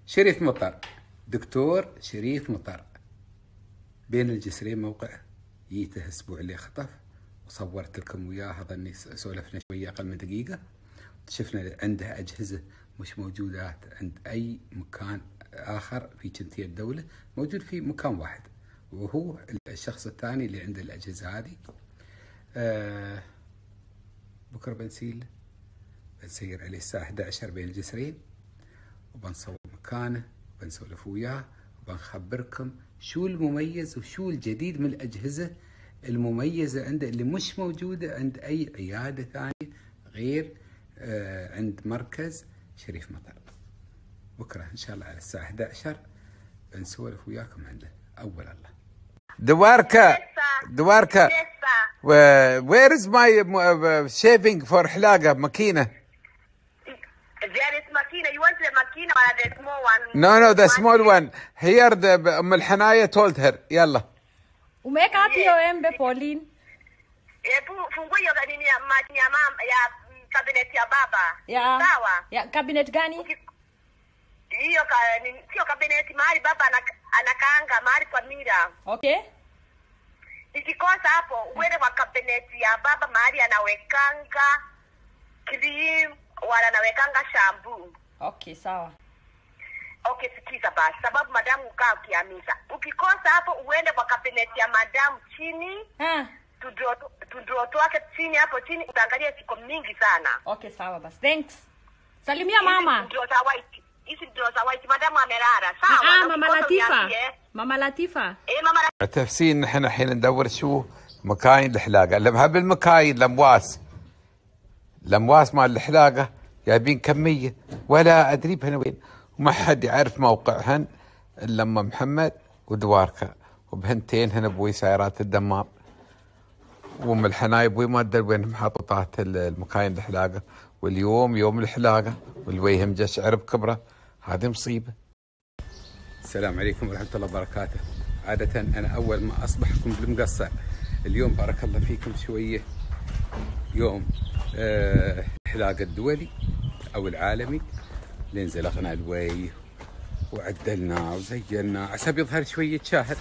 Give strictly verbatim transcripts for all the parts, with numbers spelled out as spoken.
شريف مطر، دكتور شريف مطر، بين الجسرين موقع جيته الاسبوع اللي خطف وصورت لكم وياه. اظني سولفنا شويه اقل من دقيقه. شفنا عنده اجهزه مش موجودات عند اي مكان اخر في جنسيه الدوله، موجود في مكان واحد وهو الشخص الثاني اللي عنده الاجهزه هذه. آه بكره بنسيل بنسير عليه الساعه إحدى عشر بين الجسرين، وبنصور مكانه وبنسولف وياه وبنخبركم شو المميز وشو الجديد من الأجهزة المميزة عنده اللي مش موجودة عند أي عيادة ثانية غير آه عند مركز شريف مطر. بكرة إن شاء الله على الساعة إحدى عشر بنسولف وياكم عنده. أول الله دواركا دواركا where is my shaving for حلاقة ماكينة. There is makina. You want the makina or the small one? No, no, the small one. Here, the أم الحناية told her. يلا. وميك عطيه ام ببولين. Fungue hiyo gani ya mati ya mama ya cabinet ya baba. Ya. Sawa. Ya cabinet gani? Hiyo sio cabinet mahali baba anakaanga mahali kwa mira. Okay. Ikikosa hapo uende kwa cabinet ya baba mahali anawekanga cream wala nawekanga shampoo. Okay, sawa. Okay, sikiza basi. Sababu madamu ukaa ukiamisa. Ukikosa hapo uende kwa cabinet ya madamu chini. Ah. Tudroto wake chini hapo chini utaangalia ziko mingi sana. Okay, sawa basi. Thanks. Salimia mama. Hizi za white. Hizi za white madamu amelala. Sawa. Ah, mama Latifa. Mama Latifa. ايه ماما لطيفة. تفسير نحن الحين ندور شو مكاين الحلاقة. لما بالمكاين الامواس. الامواس مال الحلاقة جايبين كمية ولا ادري بهن وين، وما حد يعرف موقعهن الا ام محمد ودواركا، وبهنتين هن ابوي سيارات الدمار، وام الحناية ابوي ما ادري وين محطات المكاين الحلاقة، واليوم يوم الحلاقة والويهم جا شعر بكبره. هذه مصيبة. السلام عليكم ورحمة الله وبركاته. عادة أنا أول ما أصبحكم بالمقصر، اليوم بارك الله فيكم شوية يوم أه الحلاقة الدولي أو العالمي، لين زلقنا الوي وعدلنا وزينا عسى يظهر شوية شاهد.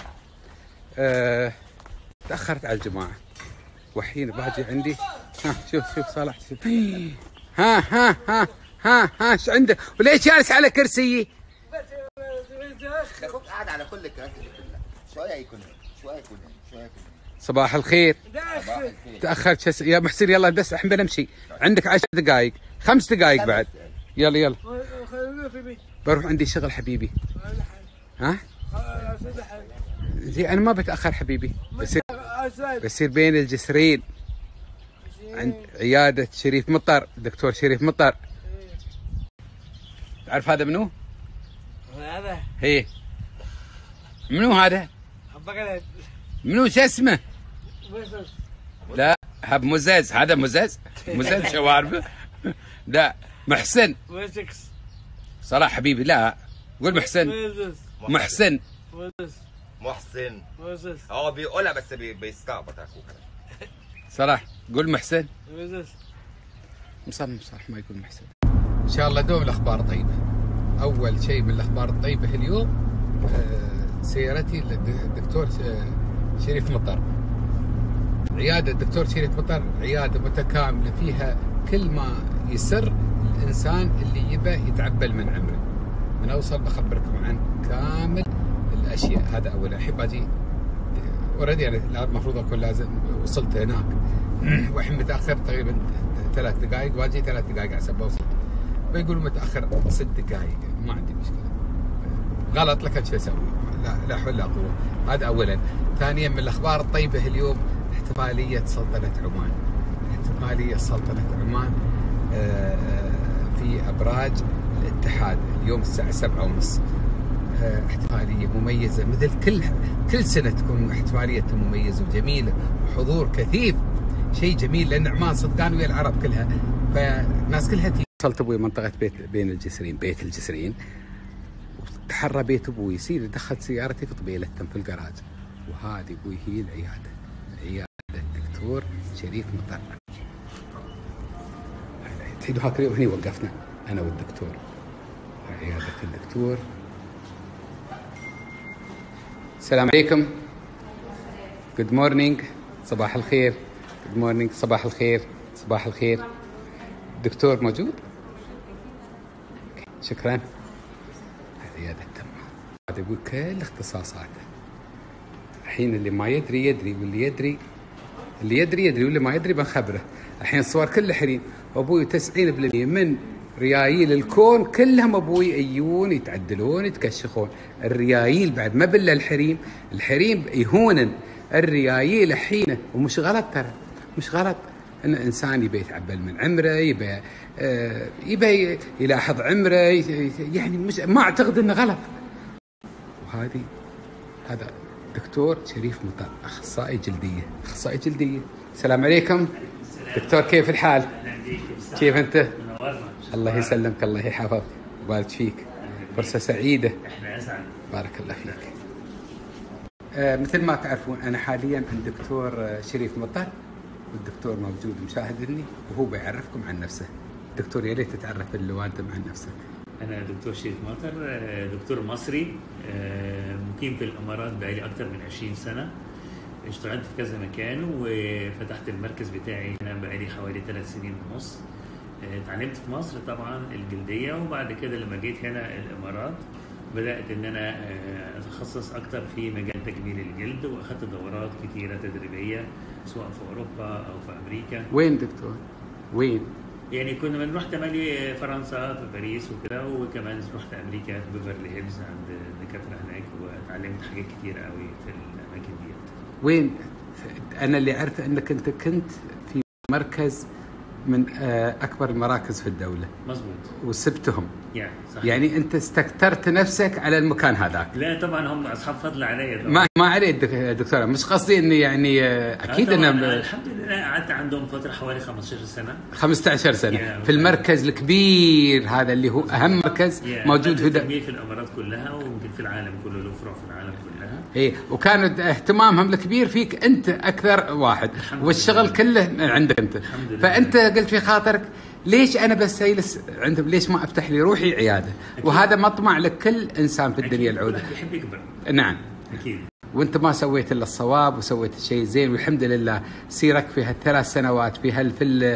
أه تأخرت على الجماعة وحين باجي عندي. ها شوف شوف صالح شوف. ها ها ها ها ها شو عندك؟ وليش جالس على كرسي؟ اخوك قاعد على كل الكراسي كلها، شويه يكون شويه يكون شويه يكون. صباح الخير. صباح الخير. تاخرت شس... يا محسن يلا بس احنا بنمشي، عندك عشر دقائق خمس دقائق بعد. يلا يلا بروح عندي شغل حبيبي. ها زي انا ما بتاخر حبيبي، بصير بصير بين الجسرين عند عياده شريف مطر، دكتور شريف مطر. تعرف هذا منو؟ هذا هي منو هذا؟ منو شو اسمه؟ لا هب مزز، هذا مزز مزز شواربه. لا محسن صلاح حبيبي. لا قول محسن. محسن محسن هو بيقولها بس بيستعبط اخوك. صلاح قول محسن. مصمم صح ما يقول محسن. ان شاء الله دوم الاخبار طيبه. اول شيء من الاخبار الطيبه اليوم سيارتي للدكتور شريف مطر. عياده الدكتور شريف مطر عياده متكامله فيها كل ما يسر الانسان اللي يبى يتعبل من عمره. من اوصل بخبركم عن كامل الاشياء. هذا اولا. الحين باجي اوريدي يعني المفروض اكون لازم وصلت هناك والحين متاخر تقريبا ثلاث دقائق، واجي ثلاث دقائق على حسب اوصل. بيقولوا متاخر ست دقائق، ما عندي مشكله. غلط لكن شو اسوي؟ لا لا حول ولا قوه. هذا اولا. ثانيا من الاخبار الطيبه اليوم احتفاليه سلطنه عمان. احتفاليه سلطنه عمان في ابراج الاتحاد اليوم الساعه سبعة ونص. احتفاليه مميزه مثل كل كل سنه تكون احتفاليه مميزه وجميله وحضور كثيف. شيء جميل لان عمان صدقان ويا العرب كلها، فالناس كلها تيجي. وصلت ابوي منطقه بيت بين الجسرين، بيت الجسرين، وتحرى بيت ابوي يصير دخلت سيارتي في طبيله في الجراج. وهذه ابوي هي العياده، عياده الدكتور شريف مطر. تحيدوا هاكري وهني وقفنا انا والدكتور. عيادة الدكتور. السلام عليكم. جود مورنينج. صباح الخير. جود مورنينج. صباح الخير. صباح الخير. الدكتور موجود؟ شكرا. هذه عيادة تم. هذا يقول كل اختصاصاته. الحين اللي ما يدري يدري، واللي يدري اللي يدري يدري، واللي ما يدري بنخبره. الحين الصور كلها حريم، وابوي تسعين بالمئة من ريايل الكون كلهم ابوي يجون يتعدلون يتكشخون. الريايل بعد ما بلا الحريم، الحريم يهونن الريايل الحين، ومش غلط ترى، مش غلط ان الانسان يبي يتعبل من عمره، يبي آه يبي يلاحظ عمره، يعني مش ما اعتقد انه غلط. وهذه هذا دكتور شريف مطر، اخصائي جلديه، اخصائي جلديه. السلام عليكم دكتور، كيف الحال؟ كيف انت؟ الله يسلمك، الله يحفظك ويبارك فيك. فرصه سعيده. احنا اسعد. بارك الله فيك. آه مثل ما تعرفون انا حاليا عند الدكتور شريف مطر، والدكتور موجود مشاهدني وهو بيعرفكم عن نفسه. دكتور يا ريت تتعرف الوالدم عن نفسك. انا دكتور شريف مطر، دكتور مصري مقيم في الامارات بقالي اكثر من عشرين سنه. اشتغلت في كذا مكان وفتحت المركز بتاعي هنا بقالي حوالي ثلاث سنين ونص. اتعلمت في مصر طبعا الجلديه، وبعد كده لما جيت هنا الامارات بدات ان انا اتخصص اكثر في مجال تجميل الجلد، واخذت دورات كثيره تدريبيه سواء في اوروبا او في امريكا. وين دكتور؟ وين؟ يعني كنا بنروح تملي فرنسا في باريس وكده، وكمان رحت امريكا في بيفرلي هيلز عند دكاتره هناك، واتعلمت حاجات كتير قوي في الاماكن ديت. وين؟ انا اللي عرفت انك انت كنت في مركز من اكبر المراكز في الدوله. مظبوط. وسبتهم. يعني صحيح. يعني انت استكترت نفسك على المكان هذاك. لا طبعا هم اصحاب فضل علي طبعا. ما ما علي دكتوره، مش قصدي اني يعني اكيد انا انا الحمد لله قعدت عندهم فتره حوالي خمسة عشر سنه. خمسة عشر سنه في المركز الكبير هذا اللي هو اهم مركز موجود في التجميل في الامارات كلها، ويمكن في العالم كله، له فروع في العالم كلها. اي، وكان اهتمامهم الكبير فيك انت اكثر واحد، والشغل كله عندك انت. فانت قلت في خاطرك ليش انا بس اجلس عندهم، ليش ما افتح لي روحي عياده؟ أكيد. وهذا مطمع لكل انسان في الدنيا العوده. أكيد. يحب يكبر. نعم اكيد. وانت ما سويت الا الصواب وسويت الشيء زين، والحمد لله سيرك في هالثلاث سنوات في هالفل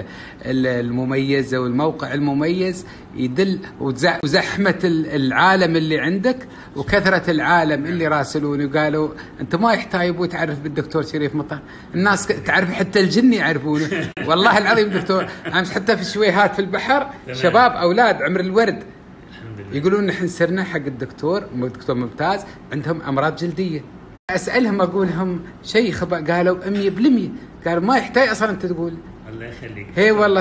المميز والموقع المميز يدل، وزحمه العالم اللي عندك وكثره العالم اللي راسلوني وقالوا انت ما يحتاج ابوي تعرف بالدكتور شريف مطر، الناس تعرف حتى الجن يعرفونه. والله العظيم دكتور، امس حتى في الشويهات في البحر شباب اولاد عمر الورد يقولون نحن سرنا حق الدكتور، دكتور ممتاز عندهم امراض جلديه. اسالهم اقول لهم شيء خبأ، قالوا مية بالمية، قالوا ما يحتاج اصلا انت تقول. الله يخليك. هي والله.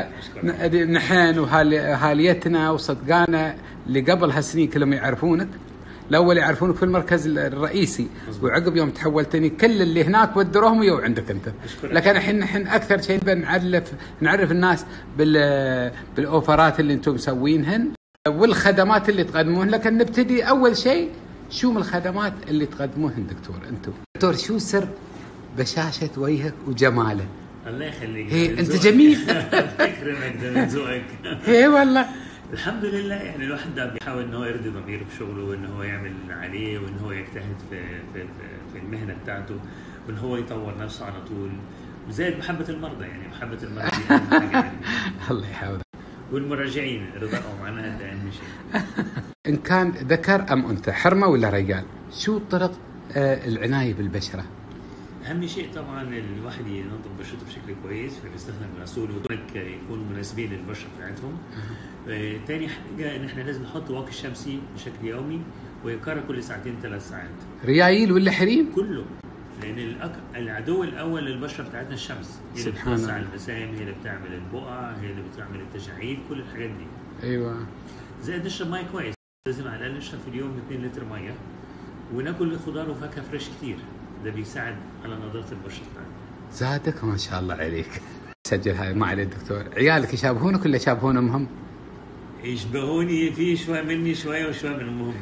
فنحن وهاليتنا وصدقانا اللي قبل هالسنين كلهم يعرفونك. الاول يعرفونك في المركز الرئيسي، وعقب يوم تحولتني كل اللي هناك ودروهم ويو عندك انت. لكن الحين نحن اكثر شيء بنعرف نعرف الناس بال بالاوفرات اللي انتم مسوينهن والخدمات اللي تقدمون. لكن نبتدي اول شيء، شو من الخدمات اللي تقدموهن دكتور انتم؟ دكتور شو سر بشاشة وجهك وجماله؟ الله يخليك. هي انت جميل. يكرمك، ده من ذوقك. هي والله الحمد لله. يعني الواحد ده بيحاول ان هو يرضي ضميره في شغله، وان هو يعمل اللي عليه، وان هو يجتهد في في في المهنه بتاعته، وان هو يطور نفسه على طول، وزائد محبه المرضى. يعني محبه المرضى دي اهم حاجه يعني. الله يحفظك. والمراجعين رضاهم عنها ده اهم شيء. ان كان ذكر ام انثى، حرمه ولا رجال، شو طرق آه العنايه بالبشره؟ اهم شيء طبعا الواحد ينظف بشرته بشكل كويس، فبيستخدم غسول ودرك يكون مناسبين للبشره بتاعتهم. آه تاني حاجه ان احنا لازم نحط واقي شمسي بشكل يومي، ويكرر كل ساعتين ثلاث ساعات. ريايل ولا حريم؟ كله. لان الأك... العدو الاول للبشره بتاعتنا الشمس، هي اللي بتوسع المسام، هي اللي بتعمل البقع، هي اللي بتعمل التجاعيد، كل الحاجات دي. ايوه. زائد نشرب ميه كويس، لازم على الاقل نشرب في اليوم اثنين لتر ميه، وناكل خضار وفاكهه فريش كتير، ده بيساعد على نضاره البشره بتاعتنا. زادك ما شاء الله عليك. سجل هاي ما عليه الدكتور. عيالك يشابهونك ولا يشابهون امهم؟ يشبهوني، في شوي مني شويه وشوي من امهم.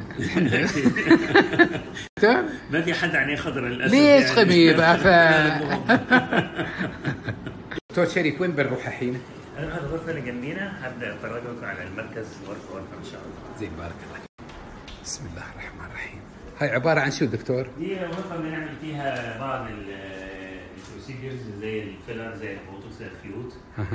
ما في حد عينيه خضراء للاسف. ليش غبي بقى؟ دكتور شريف وين بنروح الحين؟ هنروح الغرفه اللي جنبينا، هبدا افرجكم على المركز غرفه غرفه ان شاء الله. زين بارك الله. بسم الله الرحمن الرحيم. هاي عباره عن شو دكتور؟ دي غرفه بنعمل فيها بعض البروسيدرز زي الفيلر، زي البوتوكس، زي الخيوط.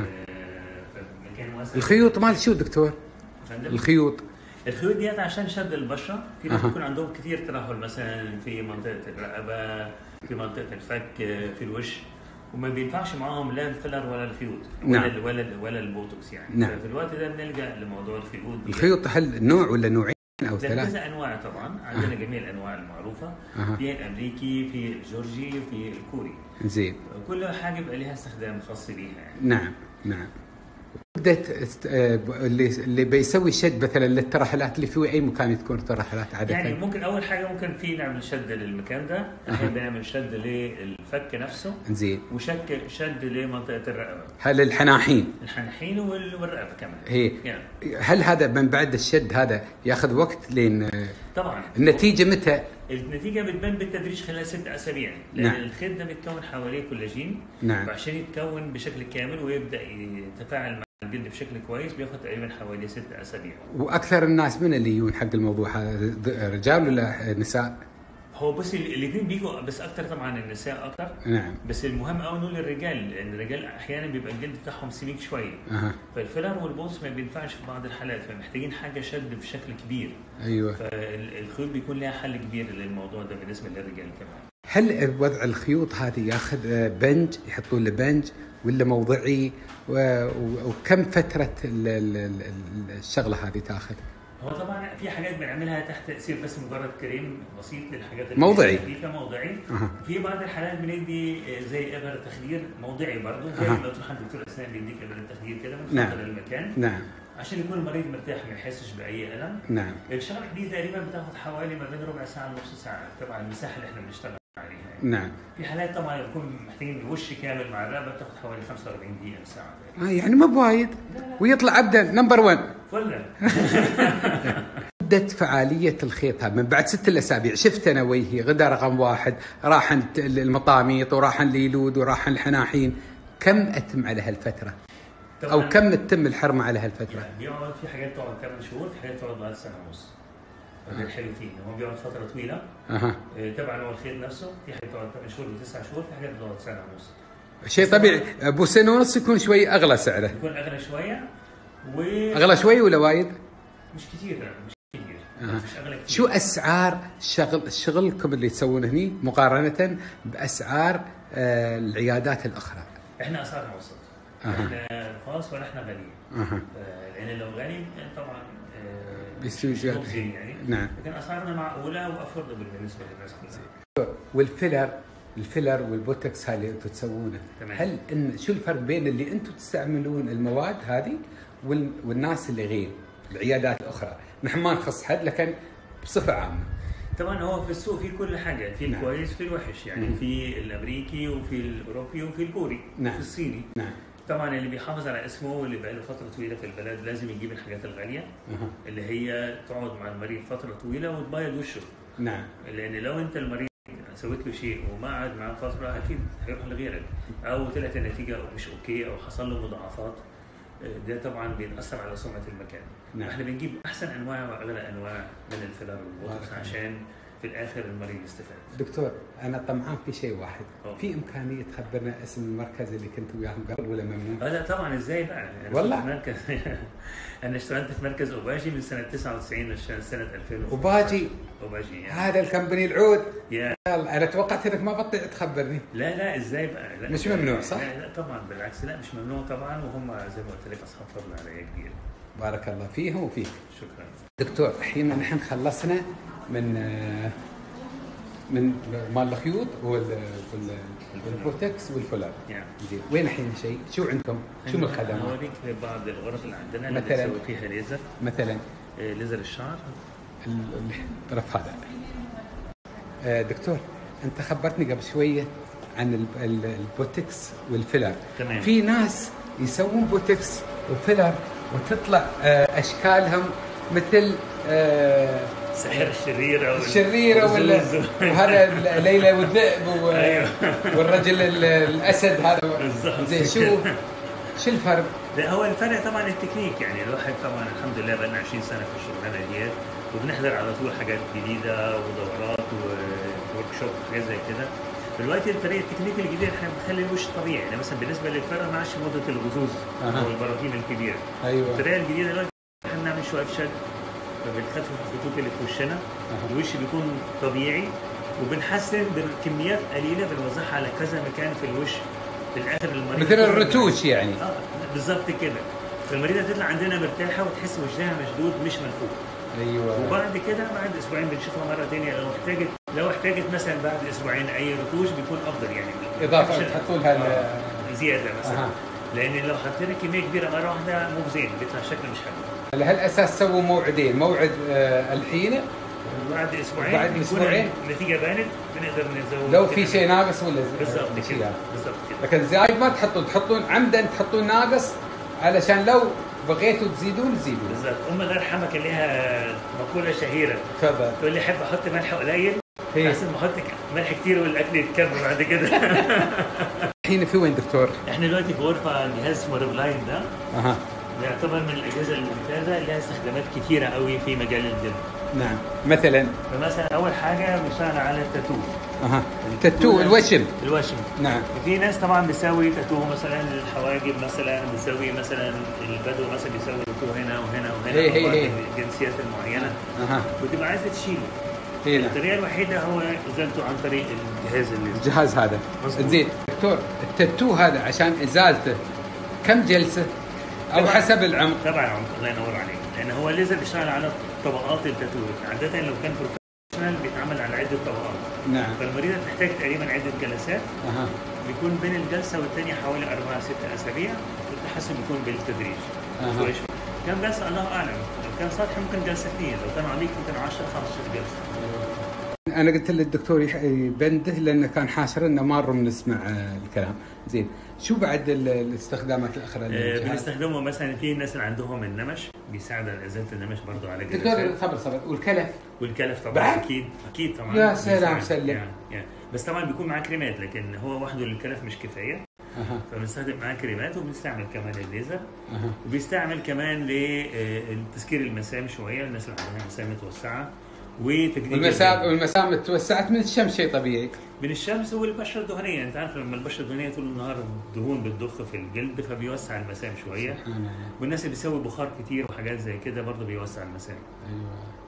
فمكان واسع. الخيوط مال شو دكتور؟ الخيوط الخيوط ديت عشان شد البشره، في ناس بيكون عندهم كثير ترهل مثلا في منطقه الرقبه، في منطقه الفك، في الوش، وما بينفعش معاهم لا الفيلر ولا الخيوط ولا نعم. ولا ولا البوتوكس يعني. نعم. ففي الوقت ده بنلجا لموضوع الخيوط. الخيوط هل نوع ولا نوعين او ثلاث؟ كذا انواع طبعا، عندنا أه. جميع الانواع المعروفه. أه. في الامريكي، في الجورجي، في الكوري. زين. كل حاجه بيبقى لها استخدام خاص بيها يعني. نعم نعم. بدت اللي اللي بيسوي شد مثلا للترهلات اللي في اي مكان تكون ترهلات عاده، يعني ممكن اول حاجه ممكن في نعمل شد للمكان ده، احنا بنعمل شد للفك نفسه. زين. وشك شد لمنطقه الرقبه. هل الحناحين؟ الحناحين والرقبه كمان. هي يعني. هل هذا من بعد الشد هذا ياخذ وقت لين طبعا النتيجه متى؟ النتيجه بتبان بالتدريج خلال ست اسابيع، لان نعم. الخيط ده بيتكون حواليه كولاجين. نعم. وعشان يتكون بشكل كامل ويبدا يتفاعل مع الجلد بشكل كويس بياخذ تقريبا حوالي ست اسابيع. واكثر الناس من اللي يجون حق الموضوع هذا رجال ولا نساء؟ هو بس الاثنين بيجوا، بس اكثر طبعا النساء اكثر. نعم. بس المهم قوي انه للرجال، لان الرجال احيانا بيبقى الجلد بتاعهم سميك شويه. أه. فالفيلر والبوتوكس ما بينفعش في بعض الحالات، فمحتاجين حاجه شد بشكل كبير. ايوه. فالخيوط بيكون لها حل كبير للموضوع ده بالنسبه للرجال كمان. هل وضع الخيوط هذه ياخذ بنج، يحطون له بنج ولا موضعي، وكم فتره الشغله هذه تاخذ؟ هو طبعا في حاجات بنعملها تحت تاثير بس مجرد كريم بسيط للحاجات اللي موضعي خفيفه موضعي. أه. في بعض الحالات بندي زي ابر تخدير موضعي برضه، زي ما تروح عند دكتور اسنان بيديك ابر التخدير كده من نعم. المكان. نعم. عشان يكون المريض مرتاح ما يحسش باي الم. نعم. الشغله دي تقريبا بتاخذ حوالي ما بين ربع ساعه ونص ساعه، طبعا المساحه اللي احنا بنشتغل عليها يعني. نعم. في حالات طبعا يكون محتاجين الوش كامل مع الرقبه بتاخذ حوالي خمسة وأربعين دقيقه ساعه. اه يعني ما بوايد ويطلع ابدا نمبر واحد. فله. مدة فعالية الخيط من بعد ست الأسابيع، شفت أنا وجهي غدا رقم واحد، راح المطاميط وراح الليلود وراح الحناحين، كم أتم على هالفترة؟ أو كم تتم الحرمة على هالفترة؟ يعني بيقعد في حاجات تقعد ثمان شهور، في حاجات تقعد بعد سنة ونص. هذا الحلو فيه إنه هو بيقعد فترة طويلة. أها. طبعا هو الخيط نفسه في حاجات تقعد ثمان شهور وتسع شهور، في حاجات تقعد سنة ونص. شيء طبيعي، أبو سنة ونص يكون شوي أغلى سعره. يكون أغلى شوية. و أغلى شوي ولا وايد؟ مش كثير لا مش كثير. أه. مش أغلى كثير. شو أسعار شغل شغلكم اللي تسوونه هني مقارنة بأسعار آه العيادات الأخرى؟ إحنا أسعارنا وسط. أه. إحنا خاص ولا إحنا غاليين. أه. لأن لو غالي طبعا بيصير يعني. نعم. لكن أسعارنا معقولة وأفوردبل بالنسبة للناس كلها. والفيلر الفيلر والبوتوكس هاي اللي انتم تسوونه، هل إن شو الفرق بين اللي انتم تستعملون المواد هذه والناس اللي غير العيادات الاخرى؟ نحن ما نخص حد لكن بصفه عامه. طبعا هو في السوق في كل حاجه، في الكويس نعم. في الوحش يعني. نعم. في الامريكي وفي الاوروبي وفي الكوري. نعم. وفي الصيني. نعم. طبعا اللي بيحافظ على اسمه واللي بقى له فتره طويله في البلد لازم يجيب الحاجات الغاليه. أه. اللي هي تقعد مع المريض فتره طويله وتبيض وشه. نعم. لان لو انت المريض سويت له شيء وما قعد معاه فتره اكيد هيروح لغيرك، او طلعت النتيجه مش اوكي او حصل له مضاعفات، ده طبعا بيتاثر على سمعه المكان. نعم. احنا بنجيب احسن انواع واغلى انواع من الفيلر والبوتوكس عشان في الاخر المريض يستفاد. دكتور انا طمعان في شيء واحد، أوه. في امكانيه تخبرنا اسم المركز اللي كنت وياهم قبل ولا ممنوع؟ لا طبعا ازاي بقى يعني والله مركز انا اشتغلت في مركز اوباجي من سنه تسعة وتسعين لسنه ألفين وخمسة عشر. اوباجي اوباجي يعني. هذا الكمباني العود يا انا توقعت انك ما بطيء تخبرني. لا لا ازاي بقى لا مش ممنوع صح؟ لا, لا طبعا بالعكس، لا مش ممنوع طبعا، وهم زي ما قلت لك اصحاب فضل علي كبير. بارك الله فيهم وفيك. شكرا دكتور. الحين نحن خلصنا من من مال الخيوط والبوتوكس والفيلر. نعم. زين وين الحين شيء؟ شو عندكم؟ شو من الخدمات؟ اوريك بعض الغرف اللي عندنا مثلا اللي نسوي فيها ليزر. مثلا ليزر الشعر الطرف هذا. دكتور انت خبرتني قبل شويه عن البوتوكس والفيلر. تمام. في ناس يسوون بوتوكس وفيلر وتطلع اشكالهم مثل سحر الشريره الشريره ولا وهذا ليلى والذئب والرجل الاسد هذا. زين شو شو الفرق؟ لا هو الفرق طبعا التكنيك، يعني الواحد طبعا الحمد لله بقى لنا عشرين سنه في الشغلانه ديت، وبنحضر على طول حاجات جديده ودورات وورك شوب وحاجات زي كده. دلوقتي الطريقه التكنيك الجديده احنا بنخلي الوش طبيعي، يعني مثلا بالنسبه للفرق ما عادش موضه الغزوز أه. او البراكين الكبيره. ايوه الطريقه الجديده دلوقتي احنا بنعمل شويه شد فبنخفف الخطوط اللي في وشنا، أه. الوش بيكون طبيعي، وبنحسن بكميات قليله بنوزعها على كذا مكان في الوش. في الاخر المريض مثل الرتوش يعني. اه بالظبط كده. فالمريضه تطلع عندنا مرتاحه وتحس وشها مشدود مش منفوخ. ايوه. وبعد كده بعد اسبوعين بنشوفها مره ثانيه لو احتاجت لو احتاجت مثلا بعد اسبوعين اي رتوش بيكون افضل يعني. اضافه تحطوا لها آه زياده مثلا. آه. لان لو حطينا كميه كبيره مره واحده مو زين بيطلع شكله مش حلو. على هالاساس سووا موعدين، موعد آه الحين بعد اسبوعين بعد اسبوعين النتيجه بانت بنقدر نزود لو في شيء ناقص ولا بالضبط كده بالضبط كده. لكن زايد ما تحطون تحطون عمدا تحطون ناقص علشان لو بغيتوا تزيدون تزيدون. بالضبط. ام الله يرحمها كان لها مقوله شهيره تفضل تقول لي احب احط ملح قليل احسن ما احط ملح كتير والاكل يتكرر بعد كده. الحين في وين دكتور؟ احنا دلوقتي في غرفه جهاز اسمه ريفلاين ده. اها. يعتبر من الاجهزه الممتازه اللي لها استخدامات كثيره قوي في مجال الجلد. نعم. مثلا فمثلا اول حاجه بنشتغل على التاتو. اها. التاتو الوشم. الوشم. نعم. في ناس طبعا بيساوي تاتو مثلا للحواجب، مثلا بيساوي مثلا البدو مثلا بيساوي تاتو هنا وهنا وهنا هي هي هي. الجنسيات المعينه. اها. وتبقى عايزه تشيله. هنا. الطريقه الوحيده هو ازالته عن طريق الجهاز اللي الجهاز هذا. زين دكتور التاتو هذا عشان ازالته كم جلسه؟ او حسب العمق؟ تبع العمق. الله ينور عليك. لان هو الليزر بيشتغل على طبقات التاتو، عاده لو كان بروفيشنال بيتعمل على عده طبقات. نعم. فالمريضه تحتاج تقريبا عده جلسات. اها. بيكون بين الجلسه والثانيه حوالي أربعة ستة اسابيع، والتحسن بيكون بالتدريج. اها. شوي شوي. كم جلسه الله اعلم، لو كان سطحي ممكن جلسه اثنين، لو كان عميق ممكن عشرة خمستاشر جلسه. انا قلت للدكتور يبنده لانه كان حاشر انه ما بنسمع الكلام. زين شو بعد الاستخدامات الاخرى اللي أه بنستخدمه مثلا في الناس اللي عندهم النمش بيساعد على ازاله النمش برضه على جلسات. دكتور صبر صبر والكلف والكلف طبعا بعد؟ اكيد اكيد طبعا. يا سلام سلم. يعني يعني بس طبعا بيكون معاه كريمات، لكن هو وحده للكلف مش كفايه. أه. فبنستخدم معاه كريمات، وبنستعمل كمان الليزر. أه. وبيستعمل كمان لتسكير المسام شويه، الناس اللي عندها مسام متوسعه وتجديد والمسام والمسام توسعت من الشمس شيء طبيعي. من الشمس والبشره الدهنيه، انت عارف لما البشره الدهنيه طول النهار الدهون بتضخ في الجلد فبيوسع المسام شويه. والناس اللي بيسوي بخار كتير وحاجات زي كده برضه بيوسع المسام. ايوه.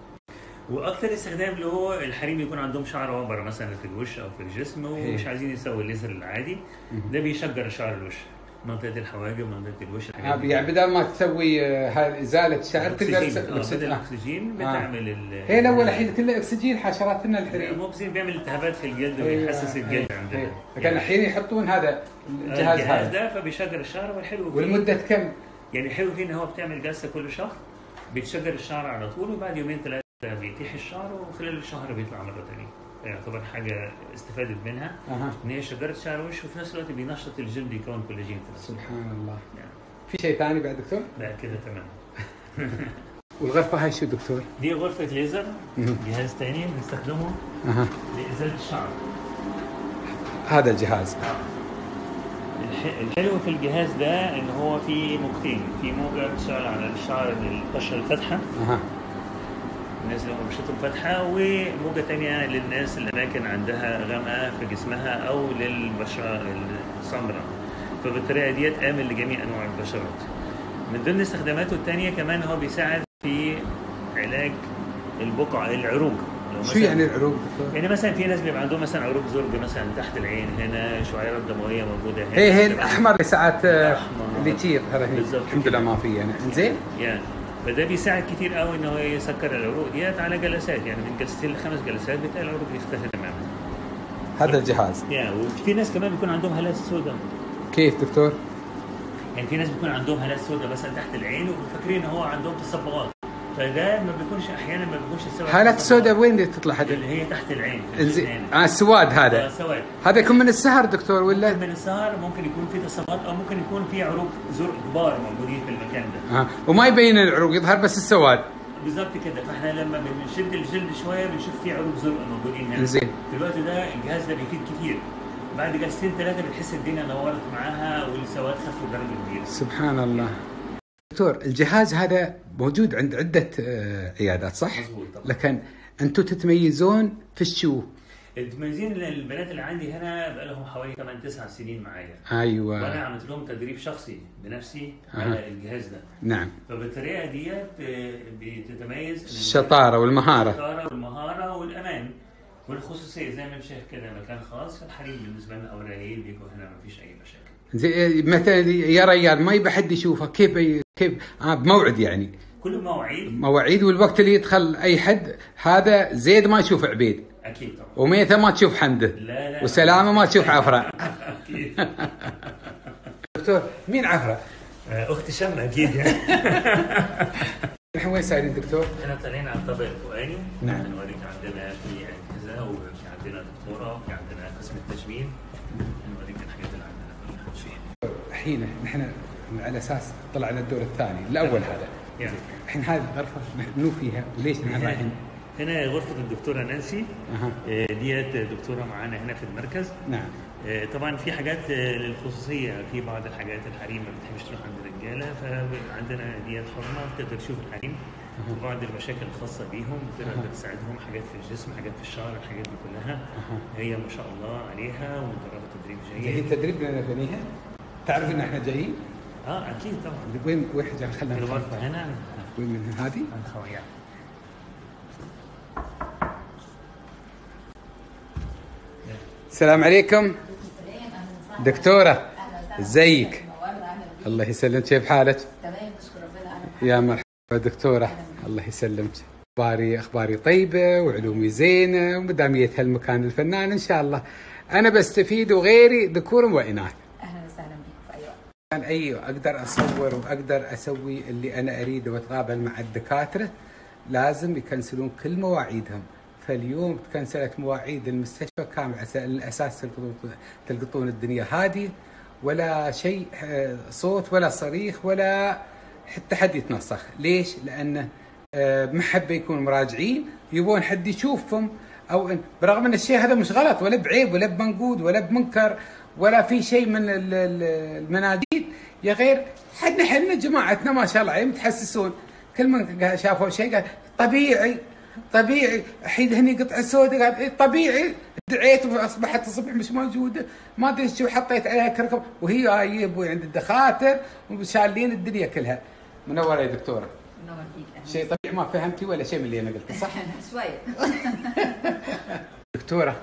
واكثر استخدام اللي هو الحريم يكون عندهم شعر وبر مثلا في الوش او في الجسم ومش عايزين يسوي الليزر العادي، ده بيشجر شعر الوش، منطقه الحواجب منطقه الوش. اه يعني بدل ما تسوي هاي ازاله الشعر تقدر الاكسجين الاكسجين بتعمل ال هي الاول الحين كله اكسجين حشرات لنا الحريم. مو بزين بيعمل التهابات في الجلد ويحسس الجلد عندنا. لكن الحين يحطون هذا الجهاز هذا ده فبيشجر الشعر. والحلو فيه والمده كم؟ يعني حلو فيه ان هو بتعمل جلسه كل شهر بتشجر الشعر على طول، وبعد يومين ثلاثه بيتيح الشعر، وخلال الشهر بيطلع مره ثانيه. يعتبر حاجه استفادت منها. أه. ان هي شجرت شعر وش، وفي نفس الوقت بينشط الجلد يكون كولاجين. سبحان الله. يعني. في شيء ثاني بعد دكتور؟ لا كده تمام. والغرفه هاي شو دكتور؟ دي غرفه ليزر، جهاز ثاني بنستخدمه أه. لازاله الشعر. هذا الجهاز. آه. الحلو في الجهاز ده ان هو في موجتين، في موجه بتشتغل على الشعر البشره الفاتحه. أه. الناس اللي بشرتهم فاتحه، وموجه ثانيه للناس اللي اماكن عندها غامقه في جسمها او للبشره السمراء. فبالطريقه ديت امن لجميع انواع البشرات. من ضمن استخداماته الثانيه كمان هو بيساعد في علاج البقع العروق. شو يعني العروق دكتور؟ يعني مثلا في ناس بيبقى عندهم مثلا عروق زرق مثلا تحت العين هنا، شعيرات دمويه موجوده هنا. هي هي الاحمر اللي ساعات اللي يطير هذا الحمد لله ما في يعني. زين؟ يعني فده بيساعد كتير قوي ان هو يسكر العروق ديت على جلسات، يعني من جلستين لخمس جلسات بتلاقي العروق بيختفي تماما. هذا الجهاز. يعني وفي ناس كمان بيكون عندهم هالات سوداء. كيف دكتور؟ يعني في ناس بيكون عندهم هالات سوداء مثلا تحت العين وفاكرين ان هو عندهم تصبغات، فده ما بيكونش احيانا ما بيكونش السبب. هالات سوداء وين اللي تطلع هذه؟ اللي هي تحت العين. انزين اه السواد هذا. اه سواد. هذا يكون من السهر دكتور ولا؟ من السهر، ممكن يكون في تصبغات او ممكن يكون في عروق زرق كبار موجودين في المكان ده. اه وما يبين العروق، يظهر بس السواد. بالظبط كده. فاحنا لما بنشد الجلد شويه بنشوف في عروق زرق موجودين هنا. زين. في الوقت ده الجهاز ده بيفيد كتير، بعد جلستين ثلاثه بتحس الدنيا نورت معاها والسواد خف بدرجه كبيره. سبحان الله. دكتور الجهاز هذا موجود عند عده عيادات صح؟ مظبوط طبعا. لكن انتم تتميزون في الشو؟ المتميزين البنات اللي عندي هنا بقى لهم حوالي ثمانية تسعة سنين معايا. ايوه. وانا عملت لهم تدريب شخصي بنفسي أه. على الجهاز ده. نعم. فبالطريقه ديت بتتميز الشطاره والمهاره. الشطاره والمهاره والامان والخصوصيه زي ما انت شايف كده مكان خاص. فالحريم بالنسبه لنا اولانيين بيجوا هنا ما فيش اي مشاكل. زي مثلا يا ريال ما يبي حد يشوفه كيف كيف آه بموعد يعني. كل مواعيد. مواعيد والوقت اللي يدخل اي حد هذا زيد ما يشوف عبيد. اكيد طبعا. وميثة ما تشوف حمده. لا لا. وسلامه ما تشوف عفره. اكيد. دكتور مين عفره؟ اختي شمة اكيد يعني. نحن وين سايرين دكتور؟ احنا طالعين على الطابق الفوقاني. نعم. نوريك عندنا في اجهزه وفي عندنا دكتوره وفي عندنا قسم التجميل. نوريك الحاجات اللي عندنا كلها. الحين نحن على اساس طلعنا الدور الثاني الاول هذا. يعني. الحين هذه الغرفه منو فيها وليش نحن رايحين؟ هنا غرفة الدكتورة نانسي. أه. ديت دكتورة معانا هنا في المركز. نعم. طبعا في حاجات للخصوصية، في بعض الحاجات الحريم ما بتحبش تروح عند الرجالة، فعندنا ديت حرمة بتقدر تشوف الحريم وبعض المشاكل الخاصة بيهم بتقدر تساعدهم، حاجات في الجسم، حاجات في الشعر، الحاجات دي كلها. أه. هي ما شاء الله عليها ومدربة تدريب جيد. هي تدريب لنا بنيها؟ تعرف ان احنا جايين؟ اه اكيد طبعا. وين وين حجر خلنا الغرفة هنا. وين من هذه؟ الخويات. السلام عليكم دكتورة، ازيك؟ الله يسلمك، كيف حالك؟ تمام نشكر ربنا. يا مرحبا دكتورة، الله يسلمك. اخباري اخباري طيبة وعلومي زينة ومدامية هالمكان الفنان ان شاء الله. انا بستفيد وغيري ذكور واناث. اهلا وسهلا بك في اي وقت. كان ايوه اقدر اصور واقدر اسوي اللي انا اريده واتقابل مع الدكاترة لازم يكنسلون كل مواعيدهم. فاليوم تكنسلت مواعيد المستشفى كان على الاساس تلقطون الدنيا هاديه ولا شيء صوت ولا صريخ ولا حتى حد يتنسخ. ليش؟ لانه محبه يكون مراجعين يبون حد يشوفهم، او برغم ان الشيء هذا مش غلط ولا بعيب ولا بمنقود ولا بمنكر ولا في شيء من المناديل يا غير. حنا حنا جماعتنا ما شاء الله متحسسون، كل من شافوا شيء قال طبيعي طبيعي. الحين هني قطعه سوداء قال طبيعي، دعيت واصبحت الصبح مش موجوده، ما ادري شو حطيت عليها كركم، وهي جايه ابوي عند الدخاتر وشالين الدنيا كلها. منوره يا دكتوره. منور فيك. شيء طبيعي ما فهمتي ولا شيء من اللي انا قلته صح؟ شويه. دكتوره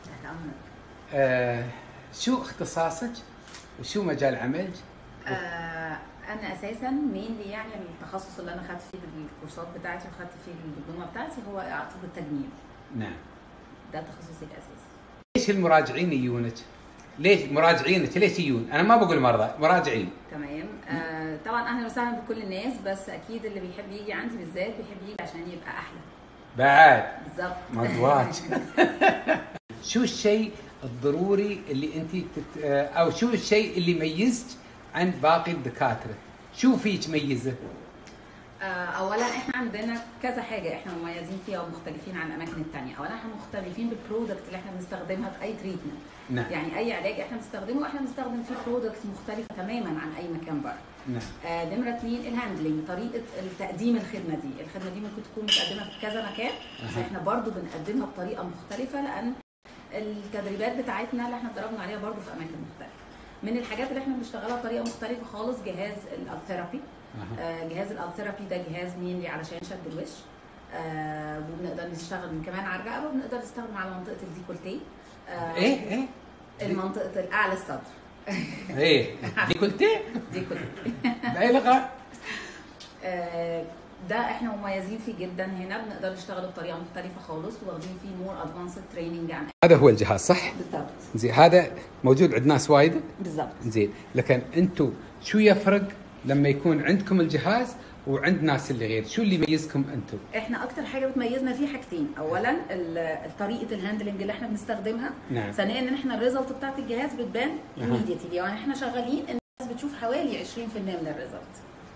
آه شو اختصاصك وشو مجال عملك؟ آه انا اساسا مينلي يعني التخصص اللي انا خدت فيه الكورسات بتاعتي وخدت فيه الدبلومه بتاعتي هو طب التجميل. نعم. ده تخصصي الاساسي. ليش المراجعين يجونك؟ ليش مراجعينك ليش يجون؟ انا ما بقول مرضى، مراجعين. تمام. آه طبعا اهلا وسهلا بكل الناس، بس اكيد اللي بيحب يجي عندي بالذات بيحب يجي عشان يبقى احلى. بعد. بالظبط. مزواج. شو الشيء الضروري اللي انت تت... او شو الشيء اللي يميزك عن باقي الدكاتره؟ شو فيك ميزه؟ اولا احنا عندنا كذا حاجه احنا مميزين فيها ومختلفين عن الاماكن الثانيه. اولا احنا مختلفين بالبرودكت اللي احنا بنستخدمها في اي تريتمنت. نعم. يعني اي علاج احنا بنستخدمه احنا بنستخدم فيه برودكت مختلفه تماما عن اي مكان بره. نعم. آه نمره اثنين الهاندلنج، طريقه تقديم الخدمه دي، الخدمه دي ممكن تكون متقدمه في كذا مكان بس أه. احنا برضو بنقدمها بطريقه مختلفه لان التدريبات بتاعتنا اللي احنا اتدربنا عليها برضو في اماكن مختلفه. من الحاجات اللي احنا بنشتغلها بطريقه مختلفه خالص جهاز الثيرابي. آه جهاز الثيرابي ده جهاز مينلي علشان شد الوش. آه وبنقدر نشتغل من كمان على الرقبه وبنقدر نستخدم على منطقه الديكولتيه. آه ايه ايه المنطقه الاعلى الصدر. ايه ديكولتيه؟ ديكولتيه. بالغه. آه ده احنا مميزين فيه جدا هنا، بنقدر نشتغل بطريقه مختلفه خالص واخدين فيه مور ادفانسد تريننج عن هذا هو الجهاز صح؟ بالضبط. زين هذا موجود عند ناس وايد؟ بالضبط. زين لكن انتم شو يفرق لما يكون عندكم الجهاز وعند ناس اللي غير؟ شو اللي يميزكم انتم؟ احنا اكتر حاجه بتميزنا فيه حاجتين، اولا طريقه الهاندلنج اللي احنا بنستخدمها. نعم. ثانيا ان احنا الريزلت بتاعت الجهاز بتبان immediately. يعني احنا شغالين الناس بتشوف حوالي عشرين بالمية من الريزلت.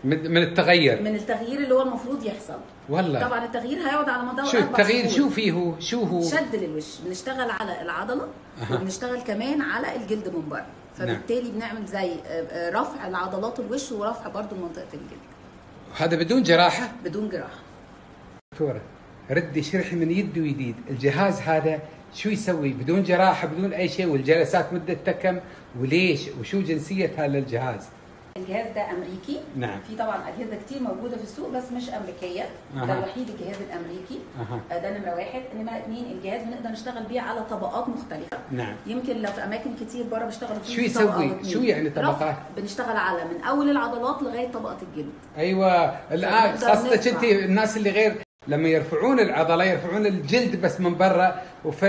من التغير من التغيير اللي هو المفروض يحصل. والله طبعا التغيير هيقعد على مدار شو التغيير؟ شو فيه هو؟ شو هو؟ شد للوش، بنشتغل على العضله أه. وبنشتغل كمان على الجلد من بره، فبالتالي نعم. بنعمل زي رفع العضلات الوش ورفع برضو منطقه الجلد. هذا بدون جراحه؟ بدون جراحه. دكتوره ردي اشرحي من يد ويديد الجهاز هذا شو يسوي بدون جراحه بدون اي شيء، والجلسات مدتها كم وليش وشو جنسيه هذا الجهاز؟ الجهاز ده امريكي. نعم. في طبعا اجهزه كتير موجوده في السوق بس مش امريكيه. أه. ده الوحيد الجهاز الامريكي. أه. ده نمره واحد. نمره اثنين الجهاز بنقدر نشتغل بيه على طبقات مختلفه. نعم. يمكن لو في اماكن كتير بره بيشتغلوا فيه شو يسوي؟ شو يعني طبقات؟ بنشتغل على من اول العضلات لغايه طبقه الجلد. ايوه الان خاصه انت الناس اللي غير لما يرفعون العضله يرفعون الجلد بس من برا، وفي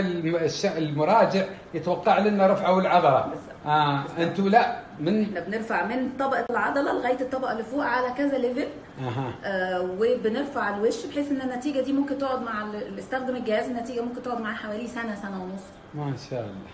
المراجع يتوقع لنا رفعوا العضله. اه انتم لا من احنا بنرفع من طبقه العضله لغايه الطبقه اللي فوق على كذا ليفل. اها آه وبنرفع الوش بحيث ان النتيجه دي ممكن تقعد مع اللي استخدم الجهاز، النتيجه ممكن تقعد معاه حوالي سنه سنه ونص. ما شاء الله.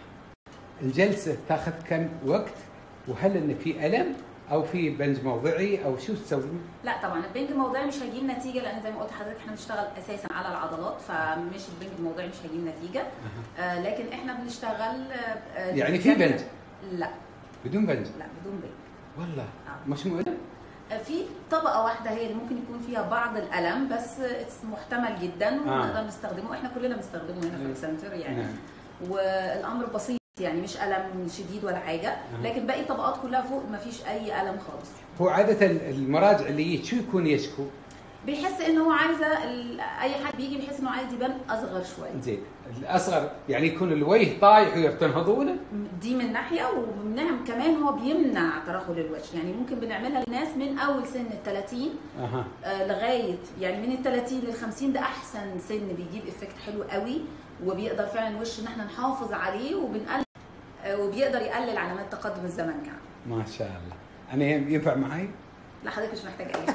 الجلسه تاخذ كم وقت؟ وهل ان في الم او في بنج موضعي او شو تسوي؟ لا طبعا البنج الموضعي مش هيجيب نتيجه، لان زي ما قلت لحضرتك احنا بنشتغل اساسا على العضلات، فمش البنج الموضعي مش هيجيب نتيجه. أه. آه لكن احنا بنشتغل آه يعني في بنج؟ لا بدون بنج؟ لا بدون بنج. والله آه. مش مؤلم؟ آه في طبقه واحده هي اللي ممكن يكون فيها بعض الالم بس محتمل جدا ونقدر آه. نستخدمه، احنا كلنا بنستخدمه هنا في السنتر يعني. آه. والامر بسيط يعني مش الم شديد ولا حاجه، لكن باقي الطبقات كلها فوق ما فيش اي الم خالص. هو عاده المراجع اللي شو يكون يشكو؟ بيحس ان هو عايزه اي حد بيجي بيحس انه عايز يبان اصغر شويه. زين الاصغر يعني يكون الوجه طايح ويرتنهضونه؟ دي من ناحيه، وبنعم كمان هو بيمنع ترهل الوجه، يعني ممكن بنعملها للناس من اول سن ال ثلاثين أه. آه لغايه يعني من ال ثلاثين لل خمسين، ده احسن سن بيجيب افكت حلو قوي، وبيقدر فعلا الوش ان احنا نحافظ عليه وبنقلل وبيقدر يقلل علامات تقدم الزمن كمان. ما شاء الله. انا ينفع معي؟ لا حضرتك مش محتاجه اي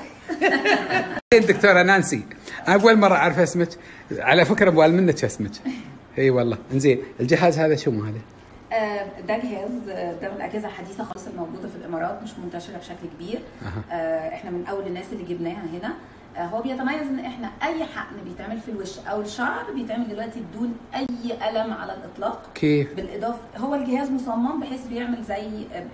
حاجه. الدكتوره نانسي اول مره اعرف اسمك، على فكره ابغى منك اسمك. اي والله. انزين الجهاز هذا شو ماله؟ آه ده جهاز ده من الاجهزه الحديثه خالص الموجوده في الامارات، مش منتشره بشكل كبير. آه احنا من اول الناس اللي جبناها هنا. هو بيتميز ان احنا اي حقن بيتعمل في الوش او الشعر بيتعمل دلوقتي بدون اي الم على الاطلاق. كيف؟ بالاضافه هو الجهاز مصمم بحيث بيعمل زي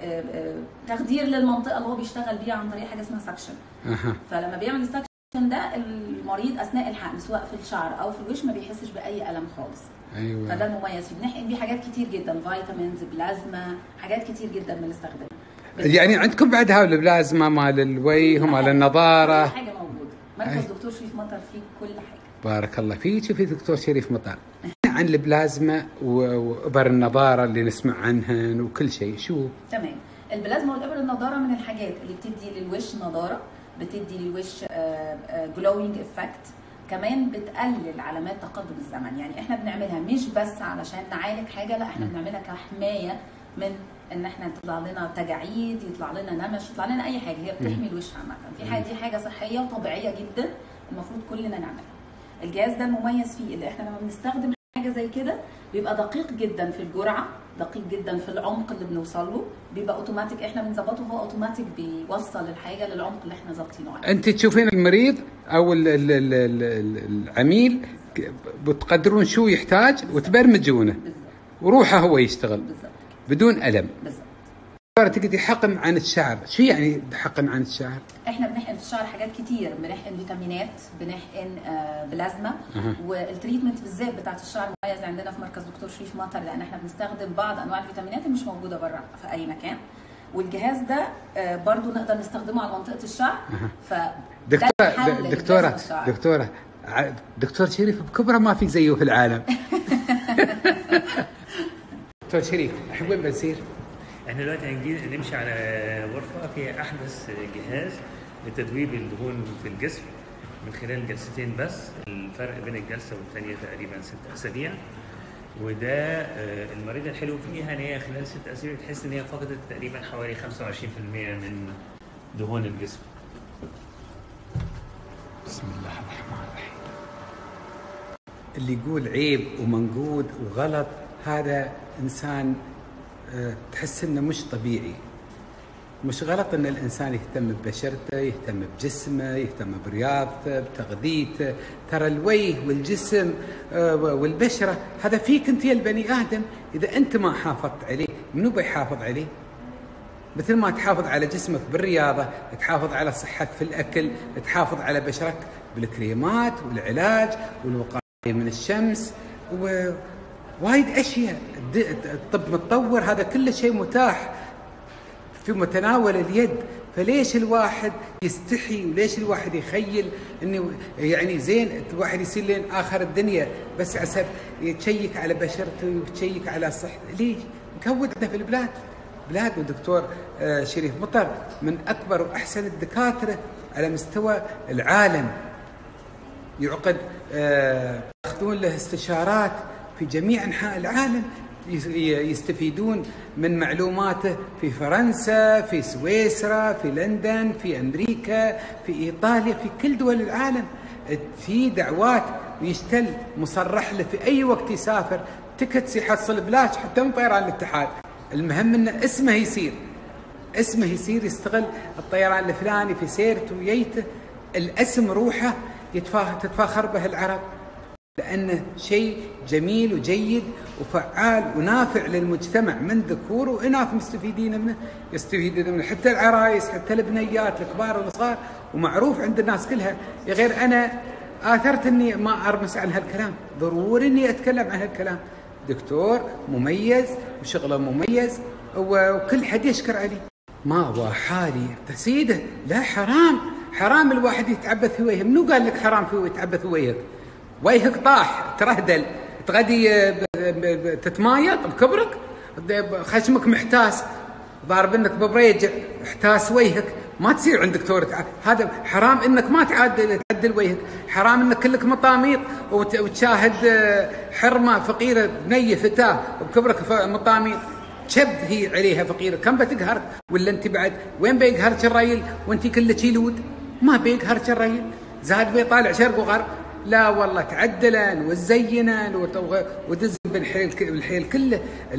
تخدير للمنطقه اللي هو بيشتغل بيها عن طريق حاجه اسمها سكشن. أه. فلما بيعمل السكشن ده المريض اثناء الحقن سواء في الشعر او في الوش ما بيحسش باي الم خالص. ايوه. فده المميز فيه. بنحقن بيه حاجات كتير جدا، فيتامينز، بلازما، حاجات كتير جدا بنستخدمها. يعني عندكم بعد هاي البلازما مال الوجه ومال النظاره؟ كل حاجه موجوده. مركز دكتور شريف مطر فيه كل حاجه. بارك الله فيك. شوفي دكتور شريف مطر عن البلازما وابر النظاره اللي نسمع عنهن وكل شيء، شو؟ تمام. البلازما والابر النظاره من الحاجات اللي بتدي للوش نضاره، بتدي للوش جلوينج افكت، كمان بتقلل علامات تقدم الزمن. يعني احنا بنعملها مش بس علشان نعالج حاجه، لا احنا بنعملها كحمايه من ان احنا تطلع لنا تجاعيد، يطلع لنا نمش، يطلع لنا اي حاجه. هي بتحمي الوش عامه. في حاجه دي حاجه صحيه وطبيعيه جدا المفروض كلنا نعملها. الجهاز ده المميز فيه اللي احنا لما بنستخدم حاجه زي كده بيبقى دقيق جدا في الجرعه، دقيق جدا في العمق اللي بنوصل له، بيبقى اوتوماتيك احنا بنظبطه وهو اوتوماتيك بيوصل الحاجه للعمق اللي احنا ظابطينه عليه. انت تشوفين المريض او ال ال ال ال العميل بتقدرون شو يحتاج وتبرمجونه وروحه هو يشتغل بالزبط. بدون الم. بالظبط. تقدر حقن عن الشعر، شو يعني حقن عن الشعر؟ احنا بنحقن في الشعر حاجات كتير، بنحقن فيتامينات، بنحقن آه بلازما. أه. والتريتمنت بالذات بتاعت الشعر مميز عندنا في مركز دكتور شريف مطر، لان احنا بنستخدم بعض انواع الفيتامينات اللي مش موجوده بره في اي مكان. والجهاز ده آه برضو نقدر نستخدمه على منطقه الشعر. أه. ف دكتوره دكتوره دكتوره دكتور شريف بكبره ما في زيه في العالم. دكتور شريف احنا وين بنسير؟ احنا دلوقتي هنجي نمشي على غرفه فيها احدث جهاز لتدويب الدهون في الجسم من خلال جلستين بس. الفرق بين الجلسه والثانيه تقريبا ست اسابيع. وده المريضه الحلو فيها ان هي خلال ست اسابيع تحس ان هي فقدت تقريبا حوالي خمسة وعشرين بالمئة من دهون الجسم. بسم الله الرحمن الرحيم. اللي يقول عيب ومنقود وغلط هذا انسان تحس انه مش طبيعي. مش غلط ان الانسان يهتم ببشرته، يهتم بجسمه، يهتم برياضته، بتغذيته. ترى الوجه والجسم والبشره هذا فيك انت يا البني ادم، اذا انت ما حافظت عليه منو بيحافظ عليه؟ مثل ما تحافظ على جسمك بالرياضه، تحافظ على صحتك في الاكل، تحافظ على بشرتك بالكريمات والعلاج والوقايه من الشمس ووايد اشياء. الطب متطور، هذا كل شيء متاح في متناول اليد. فليش الواحد يستحي وليش الواحد يخيل انه يعني زين الواحد يصير لين اخر الدنيا بس عشان يتشيك على بشرته ويتشيك على صحته؟ ليش؟ مكود عندنا في البلاد بلاد. والدكتور شريف مطر من اكبر واحسن الدكاتره على مستوى العالم، يعقد ياخذون له استشارات في جميع انحاء العالم، يستفيدون من معلوماته في فرنسا، في سويسرا، في لندن، في امريكا، في ايطاليا، في كل دول العالم. في دعوات ويشتل مصرح له في اي وقت يسافر، تكتس يحصل بلاش حتى من طيران الاتحاد. المهم انه اسمه يصير اسمه يصير يستغل الطيران الفلاني في سيرته وييته، الاسم روحه تتفاخر به العرب، لأنه شيء جميل وجيد وفعال ونافع للمجتمع من ذكور وإناث مستفيدين منه، يستفيدون منه حتى العرايس حتى البنيات الكبار والصغار، ومعروف عند الناس كلها. غير أنا آثرت أني ما أرمس عن هالكلام، ضروري أني أتكلم عن هالكلام. دكتور مميز وشغله مميز وكل حد يشكر عليه. ما هو حالي تسيده، لا حرام حرام الواحد يتعبث في وجهه. منو قال لك حرام في يتعبث في وجهك؟ وجهك طاح ترهدل، تغدي تتمايط بكبرك، خشمك محتاس، ضارب انك ببريج احتاس وجهك، ما تصير عند دكتور. هذا حرام انك ما تعدل تعدل وجهك، حرام انك كلك مطاميط وتشاهد حرمه فقيره بنيه فتاه بكبرك مطاميط، شب هي عليها فقيره، كم بتقهرك؟ ولا انت بعد وين بيقهرك الريل وانت كلك يلود؟ ما بيقهرك الريل، زاد بيطالع شرق وغرب. لا والله تعدلا وزينا ودز بالحيل بالحيل كله.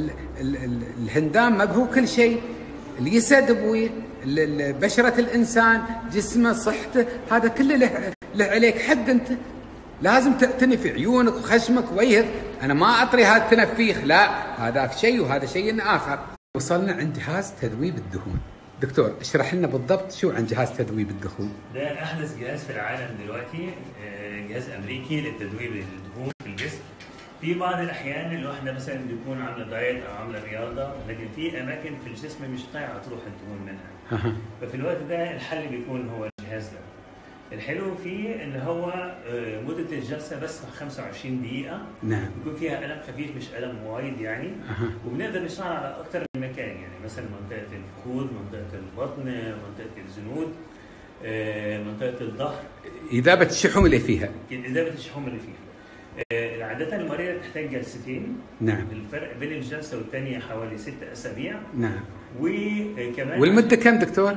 الهندام ما بهو كل شيء، اليسد ابوي، بشرة الانسان، جسمه، صحته، هذا كله له, له عليك حد. انت لازم تعتني في عيونك وخشمك ووجهك. انا ما اطري هذا التنفيخ، لا هذاك شيء وهذا شيء اخر. وصلنا عند جهاز تذويب الدهون. دكتور اشرح لنا بالضبط شو عن جهاز تذويب الدهون. ده احدث جهاز في العالم دلوقتي، جهاز امريكي لتذويب الدهون في الجسم. في بعض الاحيان الواحده مثلا بتكون عامله دايت او عامله رياضه، لكن في اماكن في الجسم مش طايعه تروح الدهون منها. ففي الوقت ده الحل بيكون هو الجهاز ده. الحلو فيه ان هو مده الجلسه بس خمسة وعشرين دقيقه. نعم. بيكون فيها الم خفيف مش الم وايد يعني. أه. وبنقدر نشتغل على اكثر من مكان، يعني مثلا منطقه الفخذ، منطقه البطن، منطقه الزنود، منطقه الظهر. اذابه الشحوم اللي فيها. اذابه الشحوم اللي فيها. عادة المريض تحتاج جلستين. نعم. الفرق بين الجلسه والثانيه حوالي ست اسابيع. نعم. وكمان والمده كم دكتور؟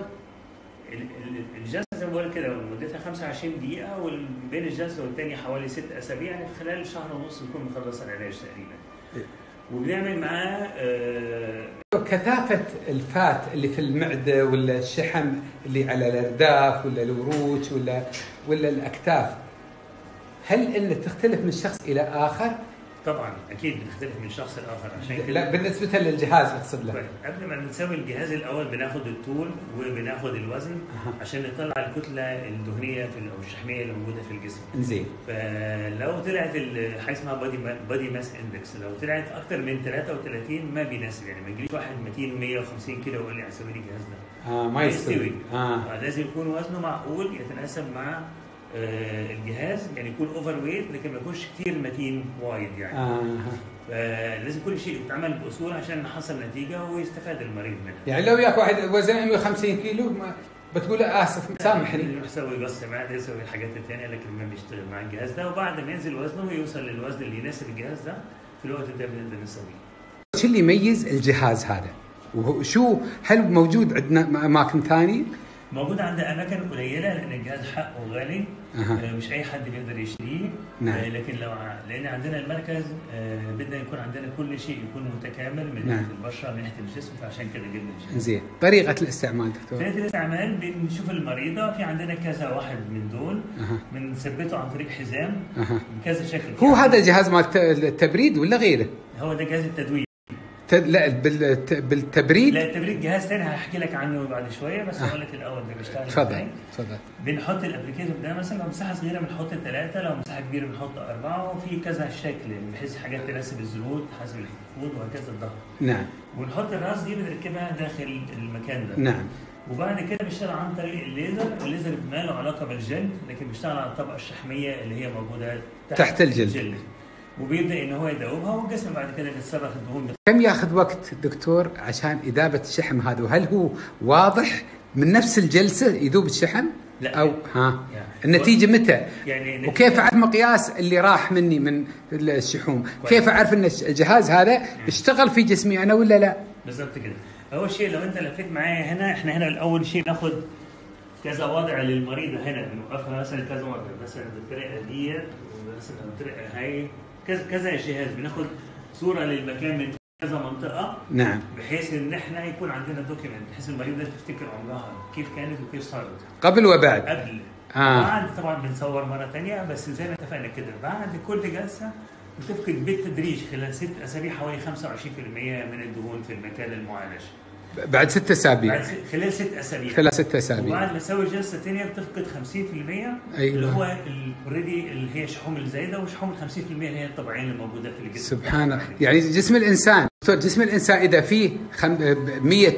الجلسه زي ما بقول كده مدتها خمسة وعشرين دقيقه، وبين الجلسه والثانيه حوالي ست اسابيع، يعني في خلال شهر ونص نكون مخلص العلاج تقريبا. وبنعمل معاه آه كثافه الفات اللي في المعده ولا الشحم اللي على الارداف ولا الوروج ولا ولا الاكتاف، هل ان تختلف من شخص الى اخر؟ طبعا اكيد بتختلف من شخص لاخر. عشان كده لا بالنسبه للجهاز اقصد له. قبل ما نسوي الجهاز الاول بناخد الطول وبناخد الوزن أه. عشان نطلع الكتله الدهنيه في او الشحميه اللي موجوده في الجسم. زين. فلو طلعت حاجه اسمها بادي بادي ماس اندكس، لو طلعت اكثر من ثلاثة وثلاثين ما بيناسب، يعني ما يجيش واحد مئتين ومئة وخمسين كيلو ويقول لي اسوي لي الجهاز ده. اه ما يستوي. اه لازم يكون وزنه معقول يتناسب مع آه الجهاز، يعني يكون اوفر ويت لكن ما يكونش كثير متين وايد يعني. آه. فلازم كل شيء يتعمل باصول عشان نحصل نتيجه ويستفاد المريض منها. يعني لو ياك واحد وزنه مئة وخمسين كيلو ما بتقول اسف سامحني، يسوي بس معده، يسوي الحاجات الثانيه، لكن ما بيشتغل مع الجهاز ده. وبعد ما ينزل وزنه ويوصل للوزن اللي يناسب الجهاز ده في الوقت ده بنقدر نسويه. شو اللي يميز الجهاز هذا؟ وشو هل موجود عندنا اماكن ثانيه؟ موجود عند اماكن قليله لان الجهاز حقه غالي. أه. مش اي حد بيقدر يشتريه. نعم. لكن لو ع... لان عندنا المركز بدنا يكون عندنا كل شيء يكون متكامل من ناحيه نعم. البشره من ناحيه الجسم، فعشان كده جبنا الجهاز. زين، طريقه الاستعمال دكتور؟ طريقه الاستعمال بنشوف المريضه، في عندنا كذا واحد من دول بنثبته عن طريق حزام أه. بكذا شكل. هو هذا الجهاز مال التبريد ولا غيره؟ هو ده جهاز التدوير. لا بالت... بالتبريد؟ لا التبريد جهاز ثاني هحكي لك عنه بعد شويه، بس هقول لك الاول ده بيشتغل تفضل تفضل. بنحط الابلكيشن ده مثلا لو مساحه صغيره بنحط ثلاثه، لو مساحه كبيره بنحط اربعه، وفي كذا شكل بحيث حاجات تناسب الزنود حسب الخطوط وهكذا الظهر. نعم. ونحط الراس دي بنركبها داخل المكان ده. نعم. وبعد كده بيشتغل عن طريق الليزر، الليزر ما له علاقه بالجلد لكن بيشتغل على الطبقه الشحميه اللي هي موجوده تحت, تحت الجلد. الجلد. وبيبدا ان هو يذوبها، والجسم بعد كده بيتصرف الدهون. كم ياخذ وقت دكتور عشان اذابه الشحم هذا؟ وهل هو واضح من نفس الجلسه يذوب الشحم؟ لا. او ها يعني النتيجه متى؟ يعني وكيف اعرف مقياس اللي راح مني من الشحوم؟ كيف اعرف ان الجهاز هذا اشتغل في جسمي انا ولا لا؟ بالضبط كده. اول شيء لو انت لفيت معايا هنا، احنا هنا الاول شيء ناخذ كذا وضع للمريضه هنا، بنوقفها مثلا كذا وضع، مثلا بالطريقه دي مثلا بالطريقه هاي، كذا كذا جهاز بناخذ صوره للمكان من كذا منطقه. نعم. بحيث ان احنا يكون عندنا دوكيمنت، بحيث المريضه تفتكر عمرها كيف كانت وكيف صارت قبل وبعد. قبل. آه. بعد طبعا بنصور مره ثانيه، بس زي ما اتفقنا كده بعد كل جلسه بتفقد بالتدريج خلال ست اسابيع حوالي خمسة وعشرين بالمئة من الدهون في المكان المعالج. بعد ست اسابيع. بعد خلال ست اسابيع. خلال ست اسابيع. وبعد ما نسوي جلسه ثانيه بتفقد خمسين بالمئة. أيوة. اللي هو اوريدي اللي هي شحوم الزايده، وشحوم ال خمسين بالمئة اللي هي الطبيعيين اللي موجوده في الجسم. سبحان الله. يعني جسم الانسان دكتور، جسم الانسان اذا فيه خم... مية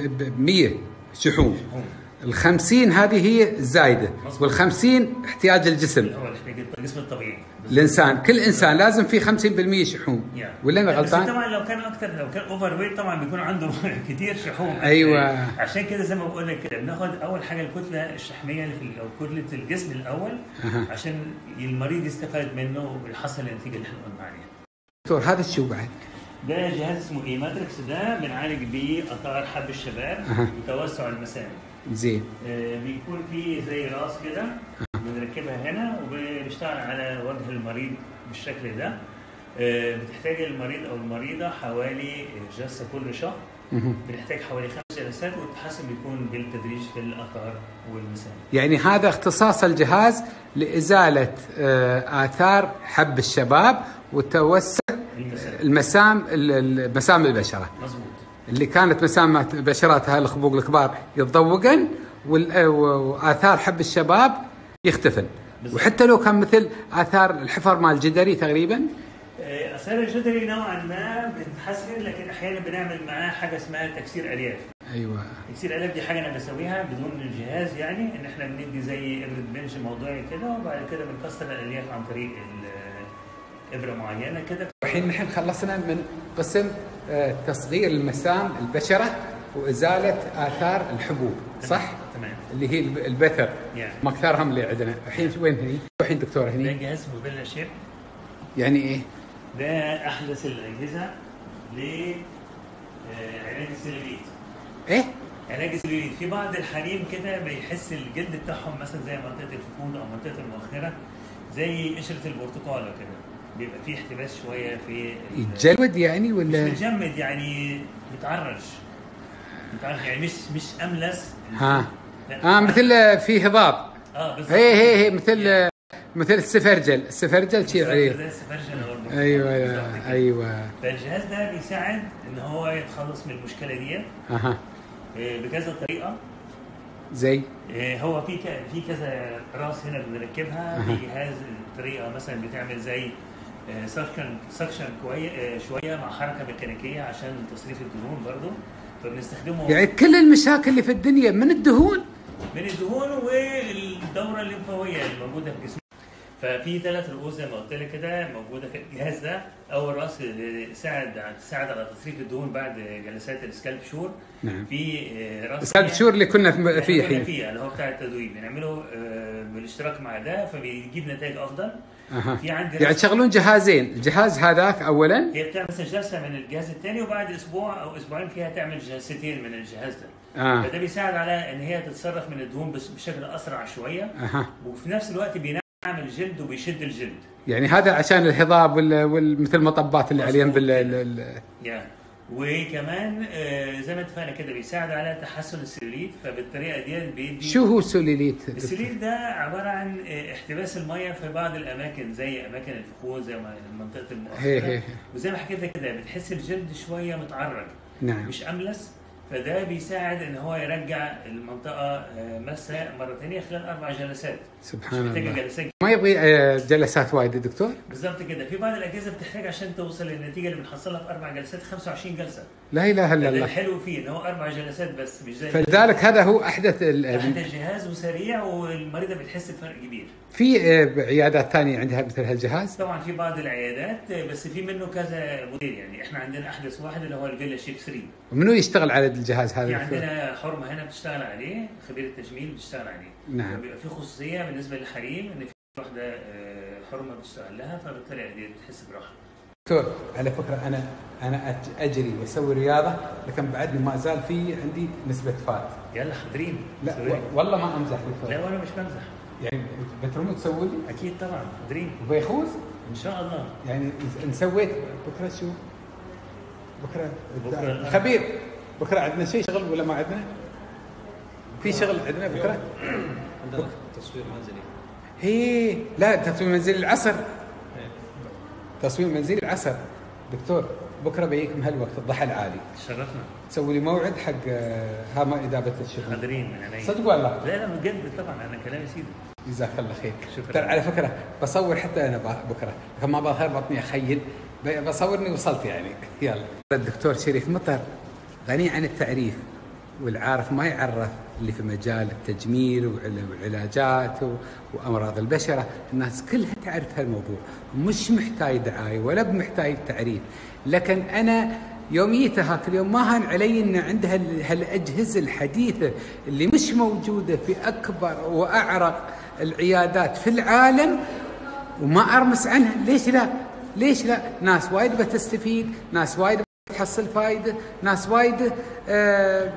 مية شحوم، ال خمسين هذه هي الزايده، وال خمسين احتياج الجسم. هو الجسم الطبيعي. الانسان كل انسان لازم فيه خمسين بالمئة شحوم. يعني. ولا انا غلطان؟ بس طبعا لو كان اكثر، لو كان اوفر ويت طبعا بيكون عنده كثير شحوم. ايوه. عشان كده زي ما بقول لك كده بناخذ اول حاجه الكتله الشحميه اللي في او كتله الجسم الاول. أه. عشان المريض يستفاد منه ويحصل النتيجه اللي احنا قلنا عليها. دكتور هذا شو بعد؟ ده جهاز اسمه اي ماتريكس، ده بنعالج بيه اثار حب الشباب أه. وتوسع المسام. زين. آه بيكون في زي راس كده بنركبها هنا، وبنشتغل على وجه المريض بالشكل ده. آه بتحتاج المريض او المريضه حوالي جلسه كل شهر. بنحتاج حوالي خمس جلسات، والتحسن بيكون بالتدريج في الاثار والمسام. يعني هذا اختصاص الجهاز لازاله آه اثار حب الشباب وتوسع المسام مسام البشره. مظبوط. اللي كانت مسام بشرتها الخبوق الكبار يتضوقن، واثار حب الشباب يختفن. وحتى لو كان مثل اثار الحفر مال الجدري تقريبا، اثار الجدري نوعا ما بتتحسن، لكن احيانا بنعمل معاه حاجه اسمها تكسير الياف. ايوه. تكسير الياف دي حاجه انا بسويها بدون الجهاز، يعني ان احنا بندي زي ابره بنج موضوعي كده، وبعد كده بنكسر الالياف عن طريق ابره معينه كده. الحين نحن خلصنا من قسم تصغير المسام البشره وازاله اثار الحبوب، صح؟ تمام. اللي هي البثر. يعني. مكثرهم اللي عندنا. الحين وين هني؟ الحين دكتور هني. ده جهاز اسمه فيلا شيب. يعني ايه؟ ده احدث الاجهزه ل علاج السلوليت. ايه؟ علاج السلوليت. في بعض الحريم كده بيحس الجلد بتاعهم مثلا زي منطقه الفخذ او منطقه المؤخره زي قشره البرتقاله كده، بيبقى فيه احتباس شويه في يتجلد يعني ولا مش متجمد، يعني متعرج متعرج يعني مش مش املس. ها اه مثل في هضاب. اه بالظبط. هي هي هي مثل يعني. مثل السفرجل، السفرجل شيء عريض. زي السفرجل او البرتقال. ايوه ايوه ايوه. فالجهاز ده بيساعد ان هو يتخلص من المشكله دي. اها. بكذا طريقه. زي هو في في كذا راس هنا بنركبها. في جهاز طريقه مثلا بتعمل زي سكشن سكشن كويس شويه مع حركه ميكانيكيه عشان تصريف الدهون برضه، فبنستخدمه. يعني كل المشاكل اللي في الدنيا من الدهون من الدهون والدوره الليمفاويه اللي موجوده في جسمنا. ففي ثلاث رؤوس زي ما قلت لك كده موجوده في الجهاز ده. اول راس ساعد تساعد على تصريف الدهون بعد جلسات السكالب شور. نعم. في راس السكالب شور اللي كنا فيه الحين فيه اللي هو بتاع التدوير، بنعمله بالاشتراك مع ده فبيجيب نتائج افضل. أها. في عندي يعني تشغلون جهازين، الجهاز هذاك اولا هي بتعمل مثلا جلسه من الجهاز الثاني وبعد اسبوع او اسبوعين فيها تعمل جلستين من الجهاز ده. آه. فده بيساعد على ان هي تتصرف من الدهون بس بشكل اسرع شويه. أها. وفي نفس الوقت بينعم الجلد وبيشد الجلد. يعني هذا عشان الهضاب وال... وال... مثل المطبات اللي عليهم بال ال... يا وكمان آه زي ما اتفقنا كده بيساعد على تحسن السلوليت، فبالطريقه دي بيدي. شو هو السلوليت؟ السلوليت ده عباره عن آه احتباس الميه في بعض الاماكن زي اماكن الفخوذ زي ما منطقه المؤخره، وزي ما حكيت لك كده بتحس الجلد شويه متعرج. نعم. مش املس، فده بيساعد ان هو يرجع المنطقه مساء مره ثانيه خلال اربع جلسات. سبحان الله. جلسات ما يبغي جلسات وايد دكتور؟ بالضبط كده. في بعض الاجهزه بتحتاج عشان توصل للنتيجه اللي بنحصلها في اربع جلسات خمسة وعشرين جلسه. لا اله الا الله. الحلو فيه ان هو اربع جلسات بس، مش زي فلذلك هذا هو احدث ال... احدث جهاز وسريع والمريضه بتحس بفرق كبير. في عيادات ثانيه عندها مثل هالجهاز؟ طبعا في بعض العيادات بس في منه كذا موديل، يعني احنا عندنا احدث واحد اللي هو الفيلا شيب ثلاثة. ومنو يشتغل على الجهاز هذا؟ في عندنا حرمه هنا بتشتغل عليه، خبير التجميل بتشتغل عليه. نعم. بيبقى في خصوصيه بالنسبه للحريم ان في واحده حرمه بتشتغل لها، فبالتالي دي بتحس براحه. دكتور على فكره انا انا اجري واسوي رياضه، لكن بعدني ما زال في عندي نسبه فات. يلا حاضرين. لا والله ما امزح دكتور. لا وانا مش بمزح. يعني بترموا تسوي لي؟ اكيد طبعا حاضرين. وبيخوز؟ ان شاء الله. يعني ان سويت بكره شو؟ بكره بكره خبير بكره عندنا شيء شغل ولا ما عندنا؟ في شغل عندنا بكره؟ عندنا تصوير منزلي. هي لا تصوير منزلي العصر. تصوير منزلي العصر. دكتور بكره بيجيكم هالوقت الضحى العالي. تشرفنا. تسوي لي موعد حق هاما إدابة الشغل. حاضرين من عيني. صدق والله؟ لا لا بجد طبعا انا كلامي سيدي. جزاك الله خير. شكرا. ترى على فكره بصور حتى انا بكره، لكن ما بظهر بطني اخيل، بصورني وصلت يعني. يلا. الدكتور شريف مطر غني عن التعريف، والعارف ما يعرف اللي في مجال التجميل والعلاجات وامراض البشره، الناس كلها تعرف هالموضوع، مش محتاج دعايه ولا بمحتاج تعريف. لكن انا يوميته هاك اليوم ما هان علي ان عندها هالاجهزه الحديثه اللي مش موجوده في اكبر واعرق العيادات في العالم وما ارمس عنها. ليش لا؟ ليش لا؟ ناس وايد بتستفيد، ناس وايد بتحصل فايده، ناس وايد آه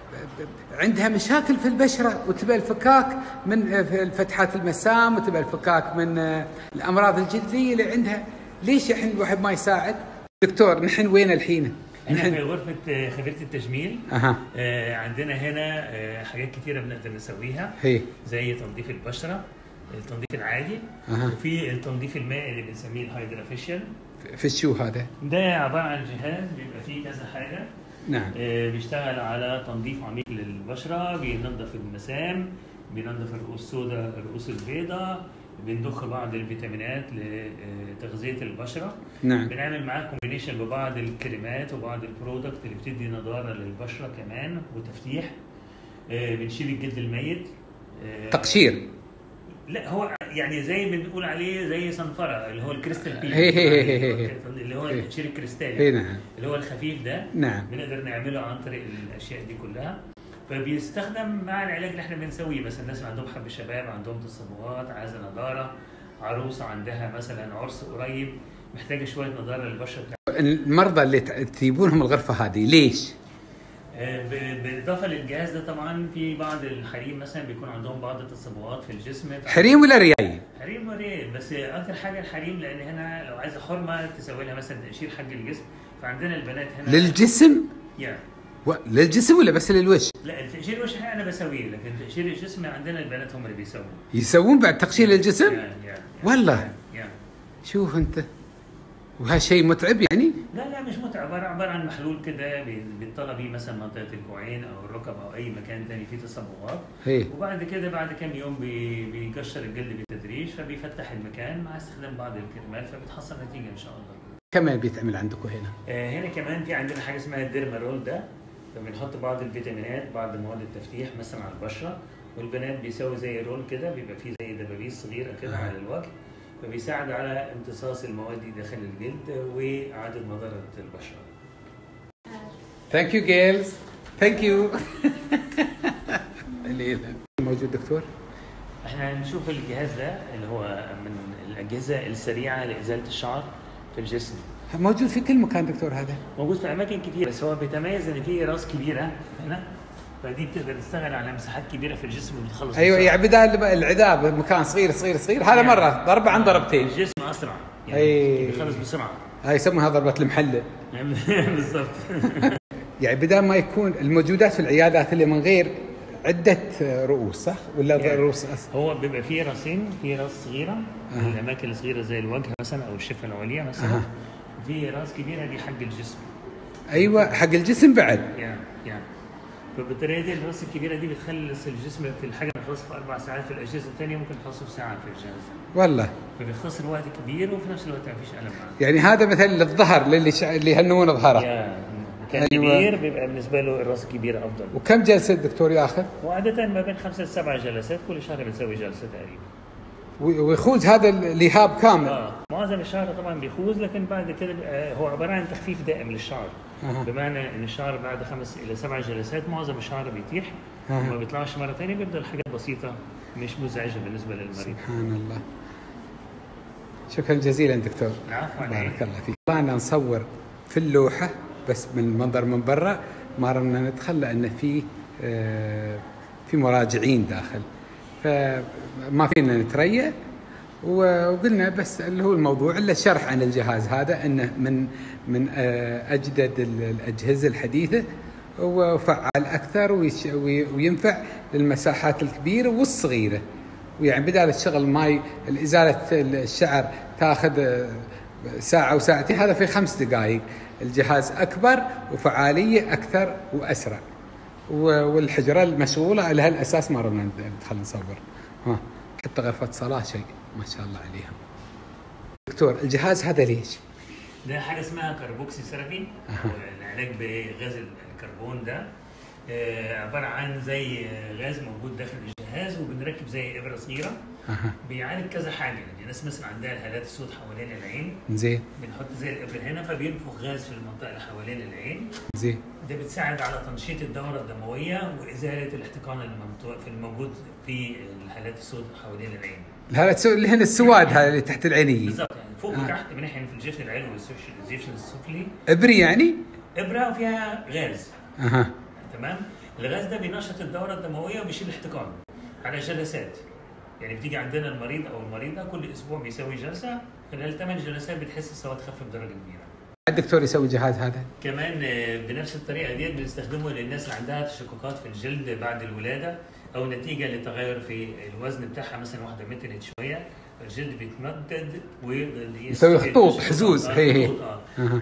عندها مشاكل في البشره وتبى الفكاك من فتحات المسام وتبى الفكاك من الامراض الجلديه اللي عندها. ليش احنا الواحد ما يساعد؟ دكتور نحن وين الحين؟ احنا في غرفه خبيره التجميل. أه. آه عندنا هنا آه حاجات كثيره بنقدر نسويها. هي. زي تنظيف البشره، التنظيف العادي. أه. وفي التنظيف المائي اللي بنسميه الهايدرافيشال. في شو هذا؟ ده عباره عن جهاز بيبقى فيه كذا حاجه. نعم. آه بيشتغل على تنظيف عميق للبشره، بينظف المسام، بينظف الرؤوس السوداء، الرؤوس البيضاء، بنضخ بعض الفيتامينات لتغذيه البشره. نعم. بنعمل معاه كومبينيشن ببعض الكريمات وبعض البرودكت اللي بتدي نضاره للبشره كمان وتفتيح. آه بنشيل الجلد الميت. آه تقشير. لا هو يعني زي ما بنقول عليه زي صنفره اللي هو الكريستال بيل. هي هي هي هي. اللي هو التقشير الكريستالي. اي نعم. اللي هو الخفيف ده. نعم. بنقدر نعمله عن طريق الاشياء دي كلها. فبيستخدم مع العلاج اللي احنا بنسويه، مثلا الناس اللي عندهم حب شباب، عندهم تصبغات، عايزه نضاره، عروسه عندها مثلا عرس قريب محتاجه شويه نضاره للبشره بتاعتها. المرضى اللي تجيبونهم الغرفه هذه ليش؟ بالاضافه للجهاز ده طبعا في بعض الحريم مثلا بيكون عندهم بعض التصبغات في الجسم. حريم ولا رياي؟ حريم وريال، بس اكثر حاجه الحريم، لان هنا لو عايزه حرمه تسوي لها مثلا تقشير حق الجسم، فعندنا البنات هنا للجسم؟ يعني و... للجسم ولا بس للوجه؟ لا تقشير الوجه انا بسويه، لكن تقشير الجسم عندنا البنات هم اللي بيسووه. يسوون بعد تقشير الجسم؟ يعني يعني والله يعني يعني. شوف انت، وهالشيء متعب يعني؟ لا لا مش متعب، عباره عن محلول كده بيطلع بيه مثلا منطقه الكوعين او الركب او اي مكان ثاني فيه تصبغات. هي. وبعد كده بعد كم يوم بي... بيقشر الجلد بالتدريج، فبيفتح المكان مع استخدام بعض الكريمات، فبتحصل نتيجه ان شاء الله. كمان بيتعمل عندكم هنا؟ آه هنا كمان في عندنا حاجه اسمها الديرمارول ده، فبنحط بعض الفيتامينات بعض مواد التفتيح مثلا على البشره، والبنات بيسوي زي رول كده بيبقى فيه زي دبابيس صغيره كده على الوجه، فبيساعد على امتصاص المواد دي داخل الجلد واعاده نضاره البشره. ثانك يو جيرلز، ثانك يو. موجود دكتور؟ احنا هنشوف الجهاز ده اللي هو من الاجهزه السريعه لازاله الشعر في الجسم. موجود في كل مكان دكتور هذا؟ موجود في اماكن كتير، بس هو بيتميز ان فيه راس كبيره هنا، فدي بتقدر تشتغل على مساحات كبيره في الجسم وبتخلص. ايوه يعني بدال العذاب مكان صغير صغير صغير، هذا يعني مره ضربه عن ضربتين. الجسم اسرع يعني أي... بيخلص بسرعه. هاي يسمونها ضربه المحله. بالضبط. يعني بدل ما يكون الموجودات في العيادات اللي من غير عده رؤوس صح ولا يعني رؤوس أصلا؟ هو بيبقى فيه راسين، في راس صغيره في أه. الاماكن الصغيره زي الوجه مثلا او الشفه العليا مثلا. أه. في راس كبيره دي حق الجسم. ايوه حق الجسم بعد. يعني يعني فبالطريقه دي الراس الكبيره دي بتخلص الجسم في الحاجه تخلص في اربع ساعات، في الاجهزه الثانيه ممكن تخلصه في ساعه في الجهاز. والله. فبيختصر وقت كبير وفي نفس الوقت ما فيش الم معاه. يعني هذا مثلا للظهر للي شع... اللي يهنون ظهره. كان أيوة. كبير بيبقى بالنسبه له الراس الكبيره افضل. وكم جلسه الدكتور ياخذ؟ وعاده ما بين خمسه لسبع جلسات، كل شهر بنسوي جلسه تقريبا. ويخوز هذا اللهاب كامل. اه معظم الشعر طبعا بيخوز، لكن بعد كده هو عباره عن تخفيف دائم للشعر. أه. بمعنى ان الشعر بعد خمس الى سبع جلسات معظم الشعر بيتيح أه. وما بيطلعش مره ثانيه، بيفضل حاجات بسيطه مش مزعجه بالنسبه للمريض. سبحان الله. شكرا جزيلا دكتور. العفو. بارك الله فيك. طلعنا نصور في اللوحه بس من المنظر من برا، ما رمنا ندخل لان في آه في مراجعين داخل، فما فينا نتريأ، وقلنا بس اللي هو الموضوع الا الشرح عن الجهاز هذا، انه من من اجدد الاجهزه الحديثه وفعال اكثر وينفع للمساحات الكبيره والصغيره، ويعني بدال الشغل ماي ازاله الشعر تاخذ ساعه وساعتين، هذا في خمس دقائق. الجهاز اكبر وفعاليه اكثر واسرع، والحجره المشغوله على هالاساس ما رحنا ندخل نصور. ها حتى غرفه صلاه شيء ما شاء الله عليها. دكتور الجهاز هذا ليش؟ ده حاجه اسمها كاربوكسي ثيرابي، العلاج بغاز الكربون ده عباره عن زي غاز موجود داخل الجهاز، وبنركب زي ابره صغيره بيعالج كذا حاجه. يعني الناس مثلا عندها الهالات السود حوالين العين، زين بنحط زي الابره هنا فبينفخ غاز في المنطقه اللي حوالين العين، زين ده بتساعد على تنشيط الدوره الدمويه وازاله الاحتقان اللي الموجود في الهالات السود حوالين العين. الهالات السود اللي هنا السواد هذا اللي تحت العينيه بالضبط، يعني فوق آه. وتحت من ناحيه في الجفن العلوي والجفن السفلي. ابري يعني؟ ابره وفيها غاز. اها تمام. الغاز ده بينشط الدوره الدمويه وبيشيل الاحتقان على جلسات. يعني بتيجي عندنا المريض او المريضه كل اسبوع بيسوي جلسه، خلال ثمان جلسات بتحس السواد خف بدرجه كبيره. الدكتور يسوي الجهاز هذا كمان بنفس الطريقه ديت بنستخدمه للناس اللي عندها تشققات في الجلد بعد الولاده، او نتيجه لتغير في الوزن بتاعها، مثلا واحده متنت شويه الجلد بيتمدد ويسوي خطوط حزوز. هي اه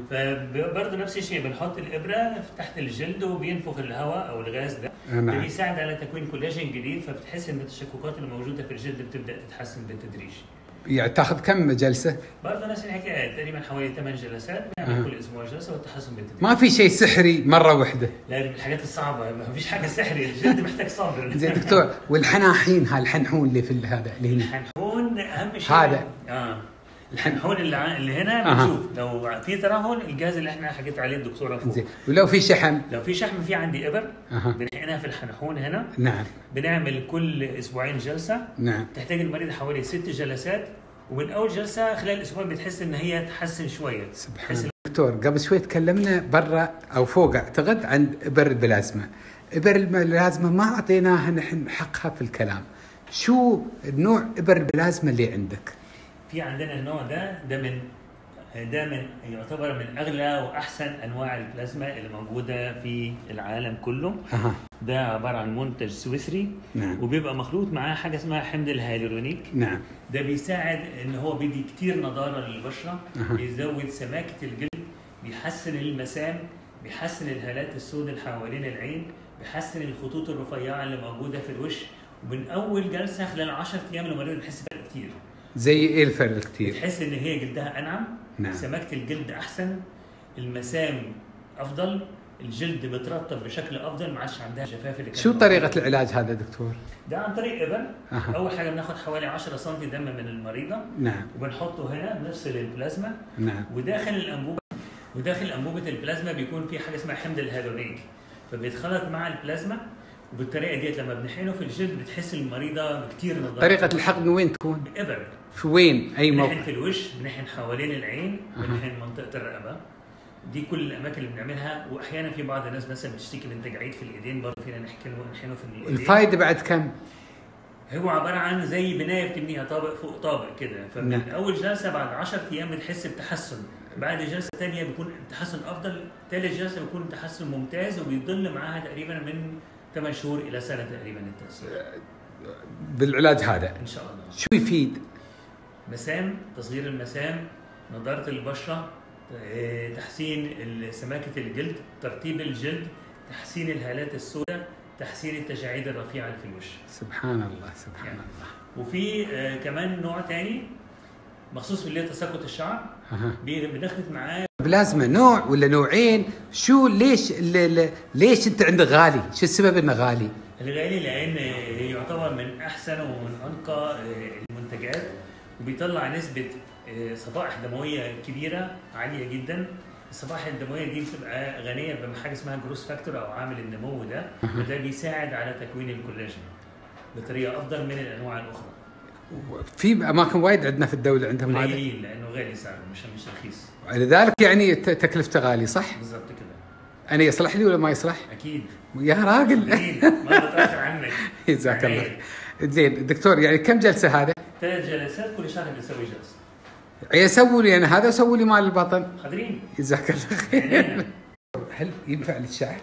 فبرضه نفس الشيء بنحط الابره تحت الجلد وبينفخ الهواء او الغاز ده، ده بيساعد على تكوين كولاجين جديد، فبتحس ان التشققات اللي موجوده في الجلد بتبدا تتحسن بالتدريج. يعني تاخذ كم جلسه؟ برضه نفس الحكايه، تقريبا حوالي ثمان جلسات، نعمل أه. كل اسبوع جلسه والتحسن بالتدريج. ما في شيء سحري مره واحده؟ لا الحاجات الصعبه ما فيش حاجه سحري، الجلد محتاج صبر. زين دكتور، والحناحين هالحنحون اللي في هذا اللي هنا؟ الحنحون اهم شيء هذا اه الحنحون اللي اللي هنا بنشوف أه. لو في ترهل الجهاز اللي احنا حكيت عليه الدكتوره فوق. زين، ولو في شحم؟ لو في شحم في عندي ابر أه. بنحقنها في الحنحون هنا. نعم. بنعمل كل اسبوعين جلسه. نعم. تحتاج المريض حوالي ست جلسات، ومن اول جلسه خلال اسبوع بتحس ان هي تحسن شويه. سبحان الله. دكتور قبل شوي تكلمنا برا او فوق اعتقد عن ابر البلازما. ابر البلازما ما اعطيناها نحن حقها في الكلام. شو النوع ابر البلازما اللي عندك؟ في عندنا النوع ده ده من ده من يعتبر من اغلى واحسن انواع البلازما اللي موجوده في العالم كله. أه. ده عباره عن منتج سويسري. نعم. وبيبقى مخلوط معاه حاجه اسمها حمض الهيالورونيك. نعم. ده بيساعد ان هو بيدي كتير نضاره للبشره. أه. بيزود سماكه الجلد، بيحسن المسام، بيحسن الهالات السوداء اللي حوالين العين، بيحسن الخطوط الرفيعه اللي موجوده في الوش. ومن اول جلسه خلال عشرة ايام المريض بيحس بفرق كتير. زي ايه الفرق كتير؟ بتحس ان هي جلدها انعم. نعم. سماكه الجلد احسن، المسام افضل، الجلد مترطب بشكل افضل، ما عادش عندها جفاف. اللي شو طريقه العلاج هذا دكتور؟ ده عن طريق ابر. أه. اول حاجه بناخد حوالي عشرة سم دم من المريضه. نعم. وبنحطه هنا بنفصل البلازما. نعم. وداخل الانبوبه وداخل انبوبه البلازما بيكون في حاجه اسمها حمض الهيالورونيك، فبيتخلط مع البلازما وبالطريقه ديت لما بنحقنه في الجلد بتحس المريضه بكثير نظافه. طريقه الحقن وين تكون؟ ابر. في وين؟ اي موقع؟ بنحن في الوش، بنحن حوالين العين، بنحن منطقه الرقبه. دي كل الاماكن اللي بنعملها. واحيانا في بعض الناس مثلا بتشتكي من تجاعيد في الايدين، برضه فينا نحقنه نحقنه في الايدين. الفائده بعد كم؟ هو عباره عن زي بنايه بتبنيها طابق فوق طابق كده. فمن نعم. اول جلسه بعد عشرة ايام بتحس بتحسن، بعد جلسه ثانيه بيكون التحسن افضل، ثالث جلسه بيكون التحسن ممتاز، وبيضل معاها تقريبا من ثمان شهور الى سنه تقريبا التاثير بالعلاج هذا ان شاء الله. شو يفيد؟ مسام، تصغير المسام، نضاره البشره، تحسين سماكه الجلد، ترطيب الجلد، تحسين الهالات السوداء، تحسين التجاعيد الرفيعه في الوش. سبحان الله سبحان يعني. الله. وفي آه كمان نوع ثاني مخصوص باللي تساقط الشعر. أه. بنخلط معاه بلازما نوع ولا نوعين؟ شو ليش ليش انت عندك غالي؟ شو السبب انه غالي؟ الغالي لان يعتبر من احسن ومن انقى المنتجات، وبيطلع نسبه صفائح دمويه كبيره عاليه جدا. الصفائح الدمويه دي بتبقى غنيه بحاجه اسمها جروس فاكتور او عامل النمو ده، وده بيساعد على تكوين الكولاجين بطريقه افضل من الانواع الاخرى. في اماكن وايد عندنا في الدوله عندهم هذا قليل لانه غالي سعره، مش مش رخيص. لذلك يعني تكلفته غالي صح؟ بالضبط كده. انا يصلح لي ولا ما يصلح؟ اكيد يا راجل ما بتاخر عنك. جزاك الله. زين دكتور، يعني كم جلسه هذا؟ ثلاث جلسات، كل شهر بنسوي جلسه. يسووا لي انا هذا وسووا لي مال البطن. حاضرين. جزاك الله خير. هل ينفع للشعر؟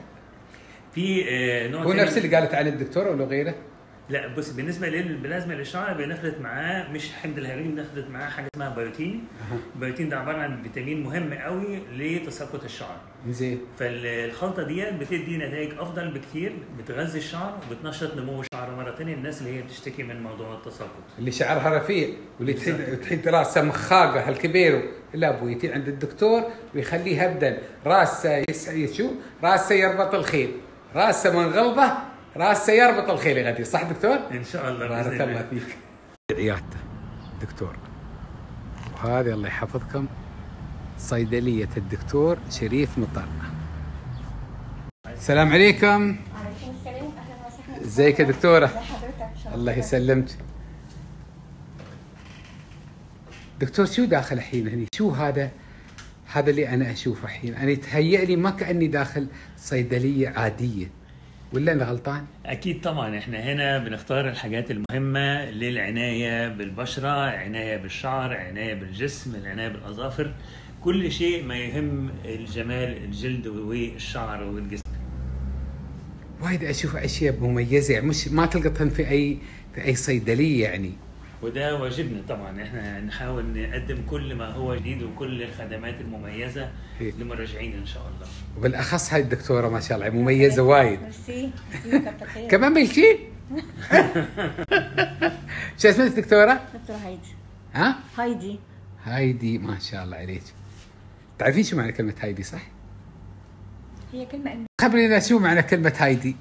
في نوع هو نفس اللي قالت عنه الدكتوره ولا غيره؟ لا بس بالنسبه للبلازما للشعر بنخلط معاه مش حمض الهيالورونيك، بنخلط معاه حاجه اسمها بيوتين. أه. البيوتين ده عباره عن فيتامين مهم قوي لتساقط الشعر. زين. فالخلطه دي بتدي نتائج افضل بكثير، بتغذي الشعر وبتنشط نمو الشعر مره ثانيه. الناس اللي هي بتشتكي من موضوع التساقط، اللي شعرها رفيع واللي تحيد تحيد راسها مخاقه هالكبير، لا ابوي يجي عند الدكتور ويخليه ابدا راسه يس شو راسه يربط الخيل، راسه منغلظه راسه يربط الخيل غادي. صح دكتور؟ ان شاء الله. بارك الله فيك. عيادته دكتور، وهذه الله يحفظكم صيدليه الدكتور شريف مطر. السلام عليكم. وعليكم السلام، اهلا وسهلا. ازيك يا دكتوره؟ ازي حضرتك؟ الله يسلمك. دكتور شو داخل الحين هني؟ شو هذا؟ هذا اللي انا اشوفه الحين، انا يتهيأ لي ما كاني داخل صيدليه عاديه، ولا انا غلطان؟ اكيد طبعا. احنا هنا بنختار الحاجات المهمه للعنايه بالبشره، عنايه بالشعر، عنايه بالجسم، العنايه بالاظافر، كل شيء ما يهم الجمال الجلد والشعر والجسم. وايد اشوف اشياء مميزه، يعني مش ما تلقطهن في اي في اي صيدليه يعني. وده واجبنا طبعا، احنا نحاول نقدم كل ما هو جديد وكل الخدمات المميزه للمراجعين ان شاء الله. وبالاخص هاي الدكتوره ما شاء الله مميزه وايد. ميرسي. كمان بالشي. شو اسمك دكتوره؟ دكتوره هايدي. ها؟ هايدي. هايدي ما شاء الله عليك. تعرفين شو معنى كلمه هايدي صح؟ هي كلمه خبرينا شو معنى كلمه هايدي؟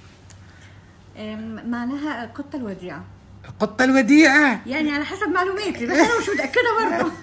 معناها القطه الوديعه. القطة الوديعة؟ يعني على حسب معلوماتي، بس أنا مش متأكدة برضه.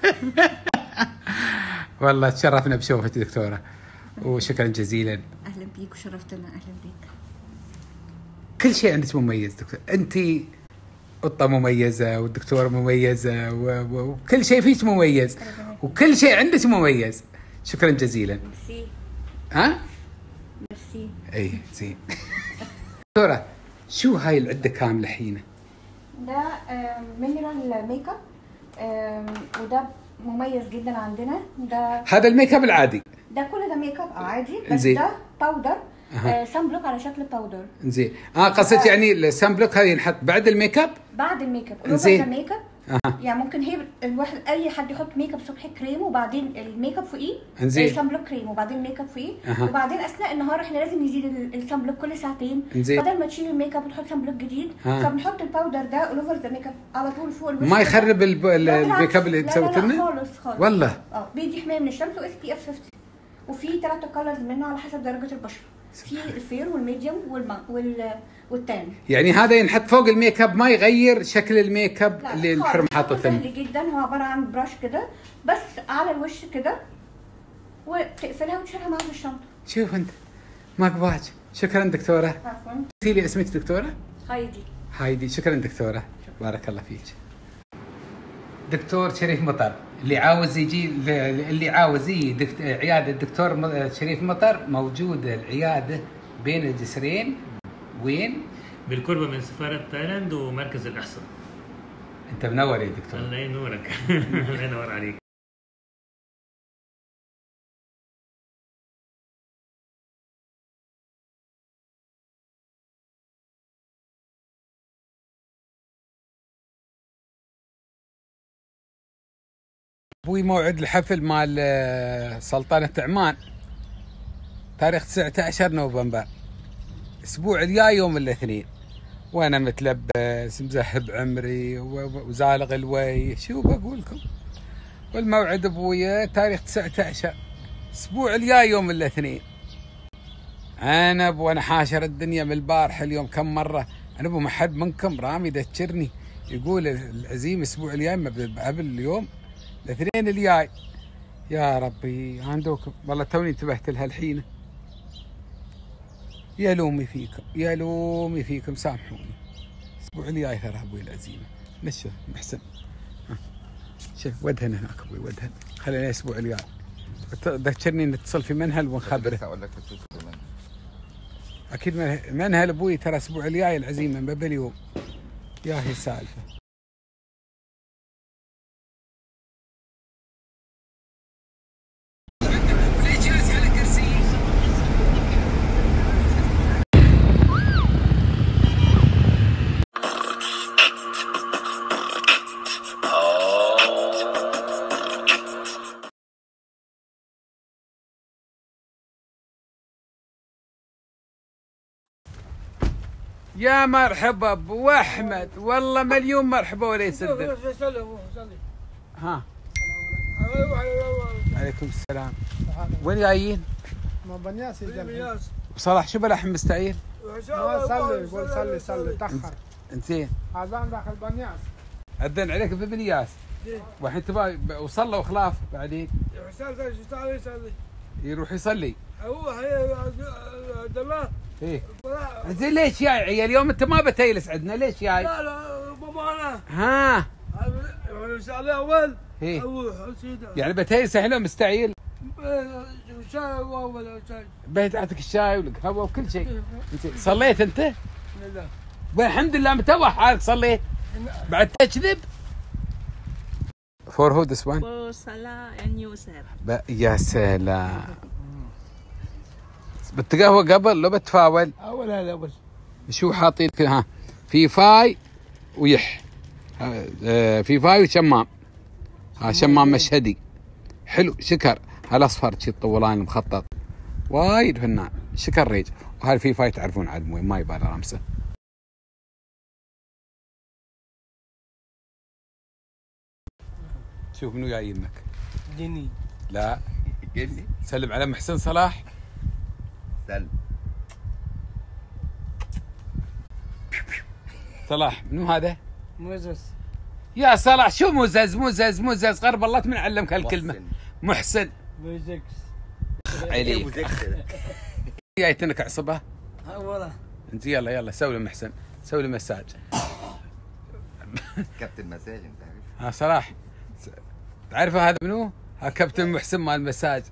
والله تشرفنا بشوفك دكتورة، وشكرا جزيلا. أهلا بيك وشرفتنا. أهلا بيك. كل شيء عندك مميز دكتور، أنت قطة مميزة والدكتورة مميزة وكل شيء فيك مميز وكل شيء عندك مميز. شكرا جزيلا. ميرسي. ها؟ ميرسي. أي زين. دكتورة شو هاي العدة كاملة حينه؟ ده مينرال ميك اب، وده مميز جدا عندنا. ده هذا الميك اب العادي، ده كل ده ميك اب عادي، بس زي. ده باودر. أه. سان بلوك على شكل باودر. زين. اه قصدت يعني السان بلوك هذه ينحط بعد الميك اب؟ بعد الميك اب. زين. ميك اب أه. يعني ممكن هي الواحد اي حد يحط ميك اب صبح كريم وبعدين الميك اب فوقيه، سان بلوك كريم وبعدين ميك اب فوقيه، أه. وبعدين اثناء النهار احنا لازم نزيد السان بلوك كل ساعتين، بدل ما تشيل الميك اب وتحط سان بلوك جديد، أه. فبنحط الباودر ده اول اوفر ذا ميك اب على طول فوق الوش. ما يخرب الميك اب اللي انت سويته لنا؟ خالص خالص. والله اه بيدي حمايه من الشمس واس بي اف خمسين، وفي ثلاثه كلرز منه على حسب درجه البشره، في الفير والميديوم وال والتاني. يعني هذا ينحط فوق الميك اب ما يغير شكل الميك اب اللي الحرم حاطه ثاني؟ سهل جدا، هو عباره عن براش كده بس على الوش كده، وتقفلها وتشيلها معاها في الشنطه. شوف انت ما قباج. شكرا دكتوره. عفوا. قلتي لي اسمك دكتوره؟ هايدي. هايدي. شكرا دكتوره، بارك الله فيك. دكتور شريف مطر اللي عاوز يجي، اللي عاوز يجي دكت... عياده الدكتور شريف مطر موجوده العياده بين الجسرين. وين؟ بالقرب من سفاره تايلاند ومركز الاحصاء. انت منور يا دكتور. الله ينورك. الله ينور عليك. ابوي موعد الحفل مال سلطنة عمان تاريخ تسعة عشر نوفمبر، الاسبوع الجاي يوم الاثنين، وانا متلبس مزهب عمري وزالغ الوي، شو بقول لكم؟ والموعد ابويا تاريخ تسعة عشر الاسبوع الجاي يوم الاثنين. انا ابو انا حاشر الدنيا من البارح اليوم كم مره، انا ابو ما حد منكم رامي يذكرني يقول العزيمه الاسبوع الجاي قبل اليوم الاثنين الجاي. يا ربي عندكم والله توني انتبهت لها الحين. يا لومي فيكم يا لومي فيكم سامحوني. الاسبوع الجاي ترى ابوي العزيمه. نشوف محسن. شوف ودهن هناك ابوي ودهن. خلينا الاسبوع الجاي. ذكرني نتصل في منهل ونخبره. اقول لك تتصل في منهل. اكيد منهل ابوي ترى الاسبوع الجاي العزيمه ما باليوم. يا هي السالفه. يا مرحبا ابو احمد، والله مليون مرحبا ولا يصدق. ها عليكم السلام. وين جايين؟ ما بنياس يا بصراحه شو بلحم مستعير؟ صلي يقول صلي صلي تاخر. انزين اذان داخل بنياس. اذن عليك ببنياس. والحين تبغى وصلى وخلاف بعدين. يروح يصلي. هو عبد الله. ايه زين ليش جاي عيال اليوم انت ما بتجلس عندنا ليش جاي؟ لا لا بابا انا. ها ان شاء الله اول. ايه يعني بتجلس الحين مستعيل؟ شاي اول شاي. بيت عندك الشاي والقهوه وكل شيء. صليت انت؟ لا والحمد لله متوح حالك صليت. بعد تكذب؟ For who this one? For Salah and Yusuf. يا سلام. بالتقهوى قبل لو بتفاول؟ اول هلا اول. شو حاطين ها؟ في فاي ويح. في فاي وشمام. ها شمام مشهدي. حلو شكر هالاصفر شي الطولان المخطط. وايد فنان شكر ريج. وهذا في فاي تعرفون عاد وين ما يبالي رامسه. شوف منو جاي لك؟ جني. لا جني. سلم على محسن صلاح. سلم. صلاح منو هذا؟ موزس. يا صلاح شو مزز مزز مزز غرب الله من علمك هالكلمة؟ محسن. موزكس. عليك. جايتنك عصبة؟ والله. انت يلا يلا سوي محسن سوي لي مساج. كابتن مساج انت عارف. ها صلاح تعرف هذا منو؟ ها كابتن محسن مال المساج.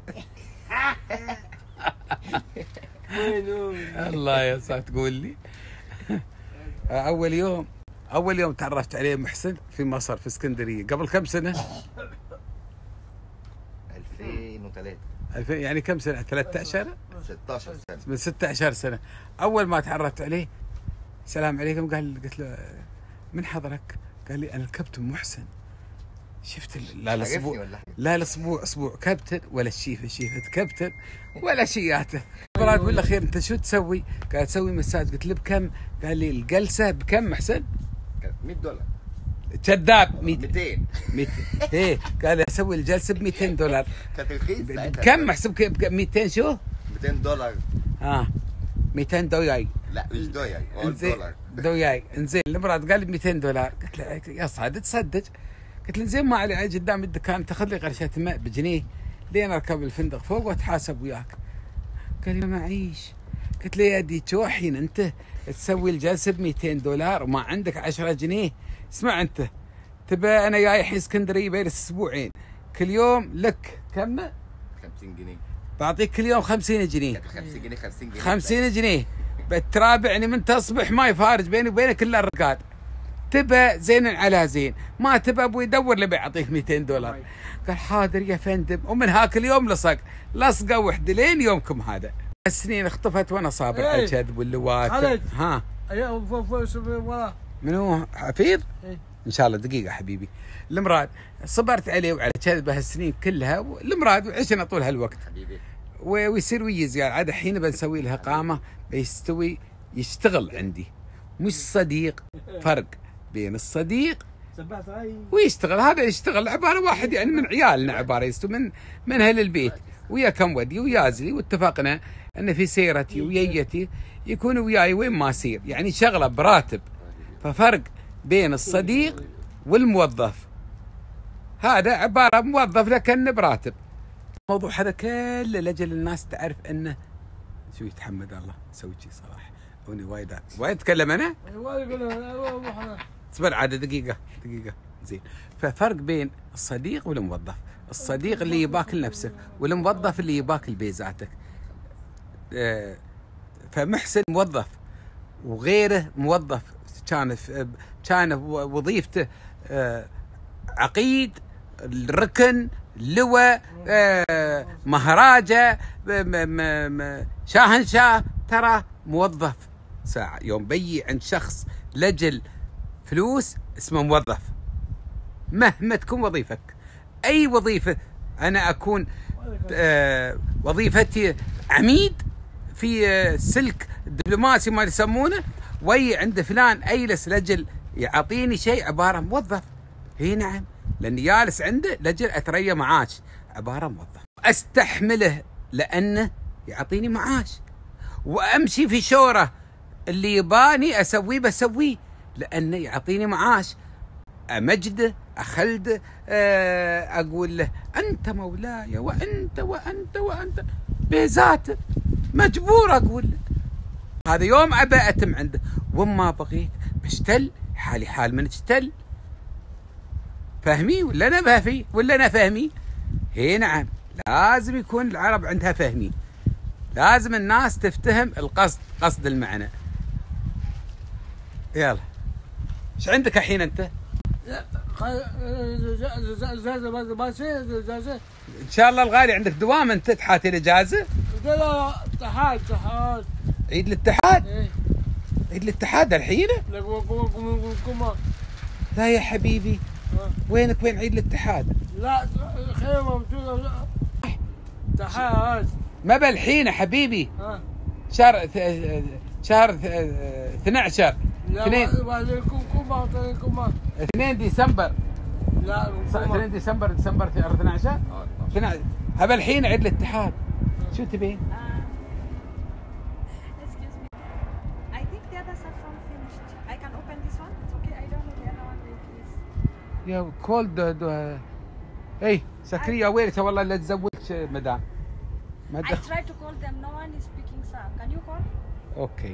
الله يا صاح تقول لي. اول يوم اول يوم تعرفت عليه محسن في مصر في اسكندريه قبل كم سنه؟ ألفين وثلاثة. ألفين يعني كم سنه؟ ثلاثة عشر؟ ستة عشر سنة. من ستة عشر سنه. اول ما تعرفت عليه السلام عليكم قال قلت له من حضرك؟ قال لي انا الكابتن محسن. شفت لا الاسبوع لا الاسبوع اسبوع كابتن ولا الشيفه شيفه كابتن ولا شياته. مرات بالاخير انت شو تسوي؟ قال تسوي مساج. قلت له بكم؟ قال لي الجلسه بكم محسن؟ مئة دولار. كذاب. مئتين. مئتين ايه قال اسوي الجلسه ب مئتين دولار. كانت رخيص بكم محسب؟ مئتين شو؟ مئتين دولار. اه مئتين دوياي. لا مش دوياي دولار. دوياي انزين. المرات قال لي مئتين دولار. قلت له يا صادق تصدق؟ قلت له زين ما علي قدام الدكان تاخذ لي قرشات ماء بجنيه لين اركب الفندق فوق واتحاسب وياك. قال لي ما معيش. قلت له يا دي حين انت تسوي الجلسه ب مئتين دولار وما عندك عشرة جنيه. اسمع انت تبى انا جاي الحين اسكندريه بين اسبوعين، كل يوم لك كم؟ خمسين جنيه. بعطيك كل يوم خمسين جنيه. خمسين جنيه خمسين جنيه خمسين جنيه بترابعني من تصبح ما يفارج بيني وبينك الا الرقاد. تبى زين على زين، ما تبى ابوي دور لي بيعطيك مئتين دولار. قال حاضر يا فندم. ومن هاك اليوم لصق لصقه وحده لين يومكم هذا. السنين اختفت وانا صابر على الكذب واللوات. ها منو حفيظ؟ ايه؟ ان شاء الله دقيقه حبيبي. المراد صبرت عليه وعلى كذب هالسنين كلها، المراد وعشنا طول هالوقت حبيبي، ويصير ويز يعني عاد الحين بنسوي لها قامه بيستوي يشتغل عندي، مش صديق. فرق بين الصديق ويشتغل. هذا يشتغل عباره واحد يعني من عيالنا، عباره يستوي من من اهل البيت، ويا كم ودي ويازلي، واتفقنا ان في سيرتي وييتي يكون وياي وين ما اسير، يعني شغله براتب. ففرق بين الصديق والموظف، هذا عباره موظف لكن براتب. الموضوع هذا كله لاجل الناس تعرف انه شو يتحمد الله سوي شيء صراحه. وني وايد وايد اتكلم انا؟ اصبر عاد دقيقه دقيقه زين. ففرق بين الصديق والموظف، الصديق اللي يباك لنفسك، والموظف اللي يباك لبيزاتك. فمحسن موظف وغيره موظف كان كان وظيفته عقيد، الركن، لواء، مهراجة، شاهنشاه، ترى موظف ساعة. يوم بيي عند شخص لجل فلوس اسمه موظف، مهما تكون وظيفتك. أي وظيفة، أنا أكون وظيفتي عميد في سلك دبلوماسي ما يسمونه، وي عند فلان أيلس لجل يعطيني شيء، عبارة موظف. هي نعم، لاني جالس عنده لجل اتريى معاش، عباره موظف. استحمله لانه يعطيني معاش، وامشي في شوره اللي يباني اسويه بسويه لانه يعطيني معاش. امجده، اخلده، اقول له انت مولاي وانت وانت وانت بذاته، مجبور اقول له. هذا يوم ابى اتم عنده، وما بغيت بشتل حالي حال من اشتل. فهمي ولا انا بافي ولا انا فهمي؟ هي نعم، لازم يكون العرب عندها فهمي، لازم الناس تفتهم القصد، قصد المعنى. يلا ايش عندك الحين انت؟ ان شاء الله الغالي عندك دوام انت تحاتي الاجازه؟ لا اتحاد اتحاد عيد الاتحاد؟ ايه عيد الاتحاد الحين؟ لا يا حبيبي، وينك وين عيد الاتحاد؟ لا خيمة موجودة اتحاد ما بالحين يا حبيبي. ها شهر شهر اثني عشر اثنين اثنين ديسمبر. لا اثنين ديسمبر ديسمبر شهر اثني عشر. هذا الحين عيد الاتحاد. شو تبين؟ يا كولد اي سكريه ويلك والله لا تزوجش مدام. I tried to call them, no one is speaking, sir. Can you call? اوكي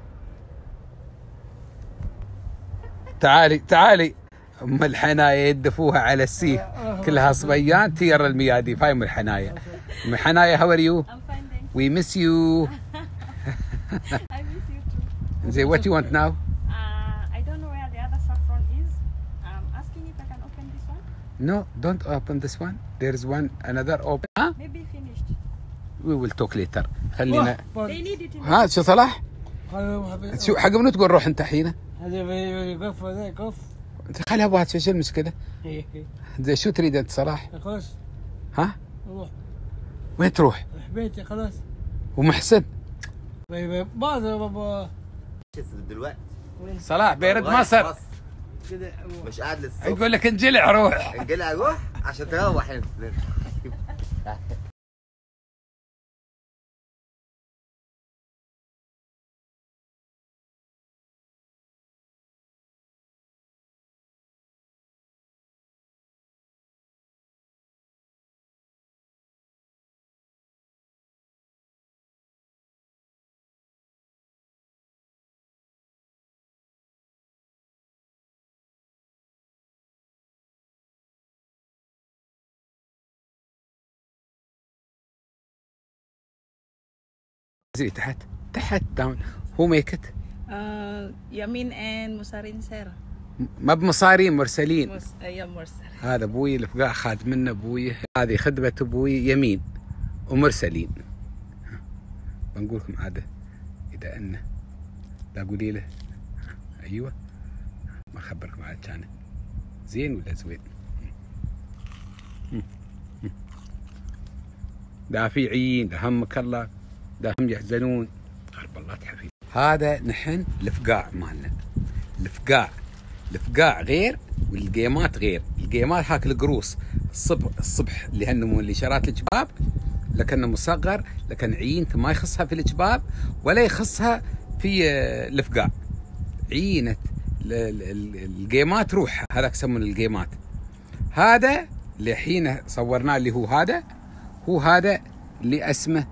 تعالي تعالي. ام الحنايا يدفوها على السيف، كلها صبيان تير المياديف. هاي ام الحنايا. ام الحنايا how are you? I'm fine, thank you. We miss you. I miss you too. زين what you want now? Uh, I don't know where the other saffron is. I'm asking if I can open this one. No, don't open this one. There is one another open. Huh? Maybe finished. We will talk later. خلينا. They need it in ها شو صلاح؟ شو حق منو تقول روح انت حينه؟ هذا يقف هذا يقف. انت خلها بوات شو المشكلة؟ زين شو تريد انت صلاح؟ خلاص. ها؟ روح. وين تروح؟ بيتي خلاص. ومحسن؟ ما بابا. دلوقتي. صلاح بيرد مصر. مش قاعد للصبح. يقول لك انجلع روح. انجلع روح عشان تروح انت. نزلي تحت تحت داون. هو ميكت Uh, يمين ان مسارين سيرة. ما بمصارين مرسلين. مس... ايوه مرسل. هذا ابوي الفقاع خاد منه ابوي. هذه خدمة ابوي يمين ومرسلين. بنقول لكم عاده اذا انه لا قولي له ايوه ما اخبركم عاد كان زين ولا زوين. دافعين دهمك الله دهم يحزنون قرب الله تحفي. هذا نحن الفقاع مالنا. الفقاع الفقاع غير والجيمات غير. الجيمات هاك القروص الصبح الصبح اللي هالنمو اللي شرات الشباب لكنه مصغر لكن عينته ما يخصها في الشباب ولا يخصها في الفقاع. عينة الجيمات روحها هذاك يسمونه الجيمات. هذا اللي حين صورناه اللي هو هذا هو هذا اللي اسمه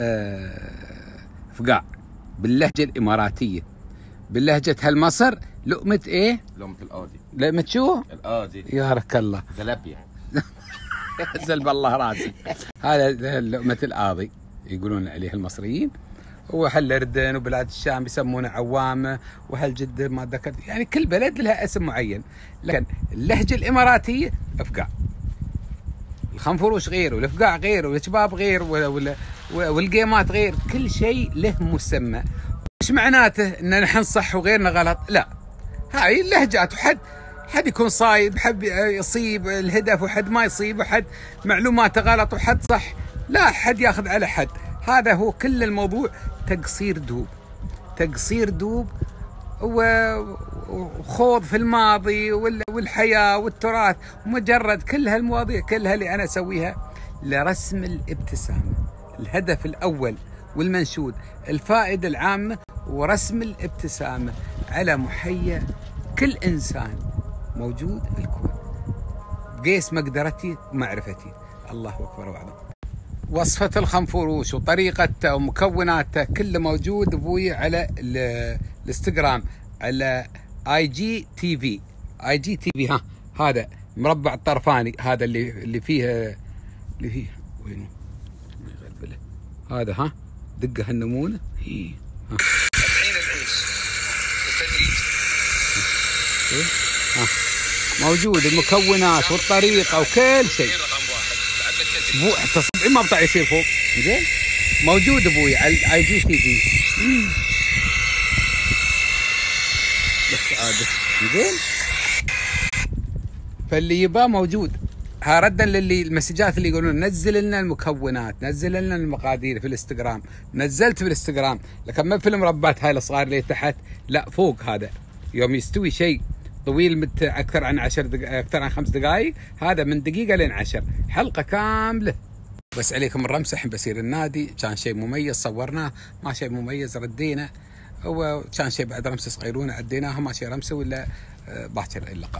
فقاع باللهجة الإماراتية. باللهجة هالمصر لقمة ايه؟ لقمة القاضي. لقمة شو؟ القاضي. يارك الله. زلابيا. زلب الله راسي. هذا لقمة القاضي يقولون عليه المصريين. وهالأردن وبلاد الشام يسمونه عوامة وهالجدة ما ذكرت يعني كل بلد لها اسم معين. لكن اللهجة الإماراتية أفقاع. الخنفروش غير والفقاع غير والشباب غير والجيمات غير. كل شيء له مسمى. مش معناته ان نحن صح وغيرنا غلط. لا هاي اللهجات. وحد حد يكون صايب حد يصيب الهدف وحد ما يصيب وحد معلوماته غلط وحد صح. لا حد ياخذ على حد. هذا هو كل الموضوع. تقصير دوب تقصير دوب وخوض في الماضي والحياة والتراث. ومجرد كل هالمواضيع كلها اللي أنا أسويها لرسم الابتسامة. الهدف الأول والمنشود الفائدة العامة ورسم الابتسامة على محيا كل إنسان موجود الكون بقيس مقدرتي ومعرفتي. الله أكبر وأعظم. وصفة الخنفروش وطريقته ومكوناته كله موجود ابوي على الانستغرام على اي جي تي في. اي جي تي في ها هذا مربع الطرفاني هذا اللي اللي فيه اللي فيه وينه هذا ها دقه النمونه هي ها تبعين العيش بالتدريج ها موجود المكونات والطريقه وكل شيء. اسبوع حتى صبعي ما بطع يصير فوق. زين موجود ابوي على الاي جي تي في بس عاد زين. فاللي يباه موجود. ها ردا للي المسجات اللي يقولون نزل لنا المكونات نزل لنا المقادير في الانستغرام. نزلت في الانستغرام لكن ما في المربعات هاي الصغار اللي تحت لا فوق. هذا يوم يستوي شيء طويل مت اكثر عن عشر دق... اكثر عن خمس دقائق هذا من دقيقه لين عشر حلقه كامله. بس عليكم الرمسه. الحين بصير النادي كان شيء مميز صورناه ما شيء مميز ردينا. وكان شيء بعد رمسه صغيرونه عديناها ما شيء رمسه ولا باكر اللقاء.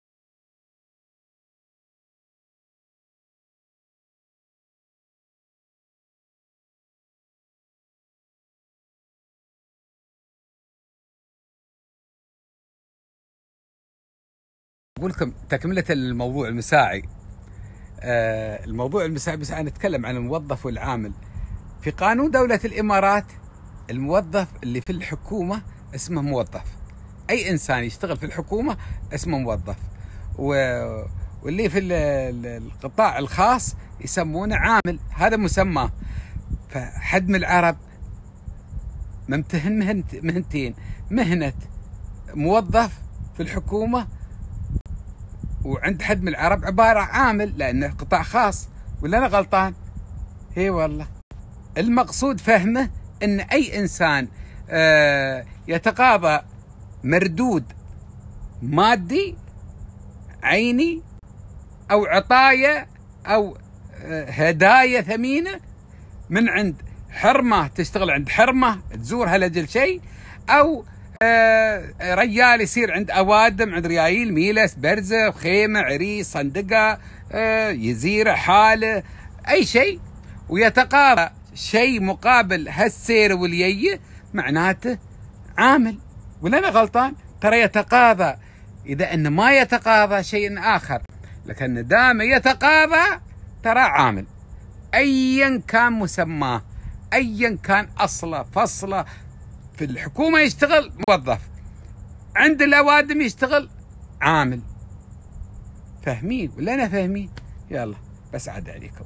أقول لكم تكملة الموضوع المساعي. آه الموضوع المساعي بس أنا نتكلم عن الموظف والعامل. في قانون دولة الإمارات الموظف اللي في الحكومة اسمه موظف. أي إنسان يشتغل في الحكومة اسمه موظف. واللي في القطاع الخاص يسمونه عامل. هذا مسمى. فحد من العرب ممتهن مهنت مهنتين. مهنة موظف في الحكومة وعند حد من العرب عبارة عامل لأنه قطاع خاص. ولا أنا غلطان؟ هي والله. المقصود فهمه أن أي إنسان يتقاضى مردود مادي عيني أو عطايا أو هدايا ثمينة من عند حرمة تشتغل عند حرمة تزورها لأجل شيء أو آه ريال يصير عند أوادم عند ريايل ميلس برزة خيمة عريس صندقة آه يزيرة حالة أي شيء ويتقاضى شيء مقابل هالسير واليي معناته عامل. ولا أنا غلطان؟ ترى يتقاضى. إذا أن ما يتقاضى شيء آخر لكن دام يتقاضى ترى عامل أيا كان مسماه. ايا كان اصله فصله، في الحكومه يشتغل موظف، عند الاوادم يشتغل عامل. فاهمين ولا انا فاهمين؟ يلا بس عاد عليكم.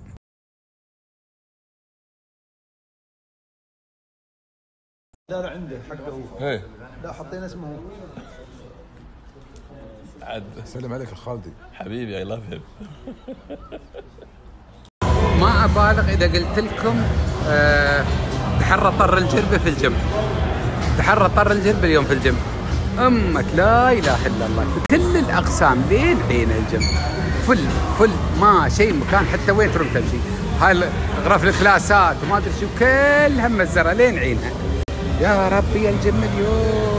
لا لا عنده حقه هو. ايه لا حطينا اسمه. عاد سلم عليك الخالدي حبيبي اي لاف هيم. ما ابالغ اذا قلت لكم أه تحرى طر الجربه في الجيم، تحرى طر الجربه اليوم في الجيم. امك لا اله الا الله، في كل الاقسام لين عين الجيم فل فل، ما شيء مكان حتى وين تروح تمشي. هاي غرف الكلاسات وما ادري شو كلها مزره لين عينها. يا ربي الجيم اليوم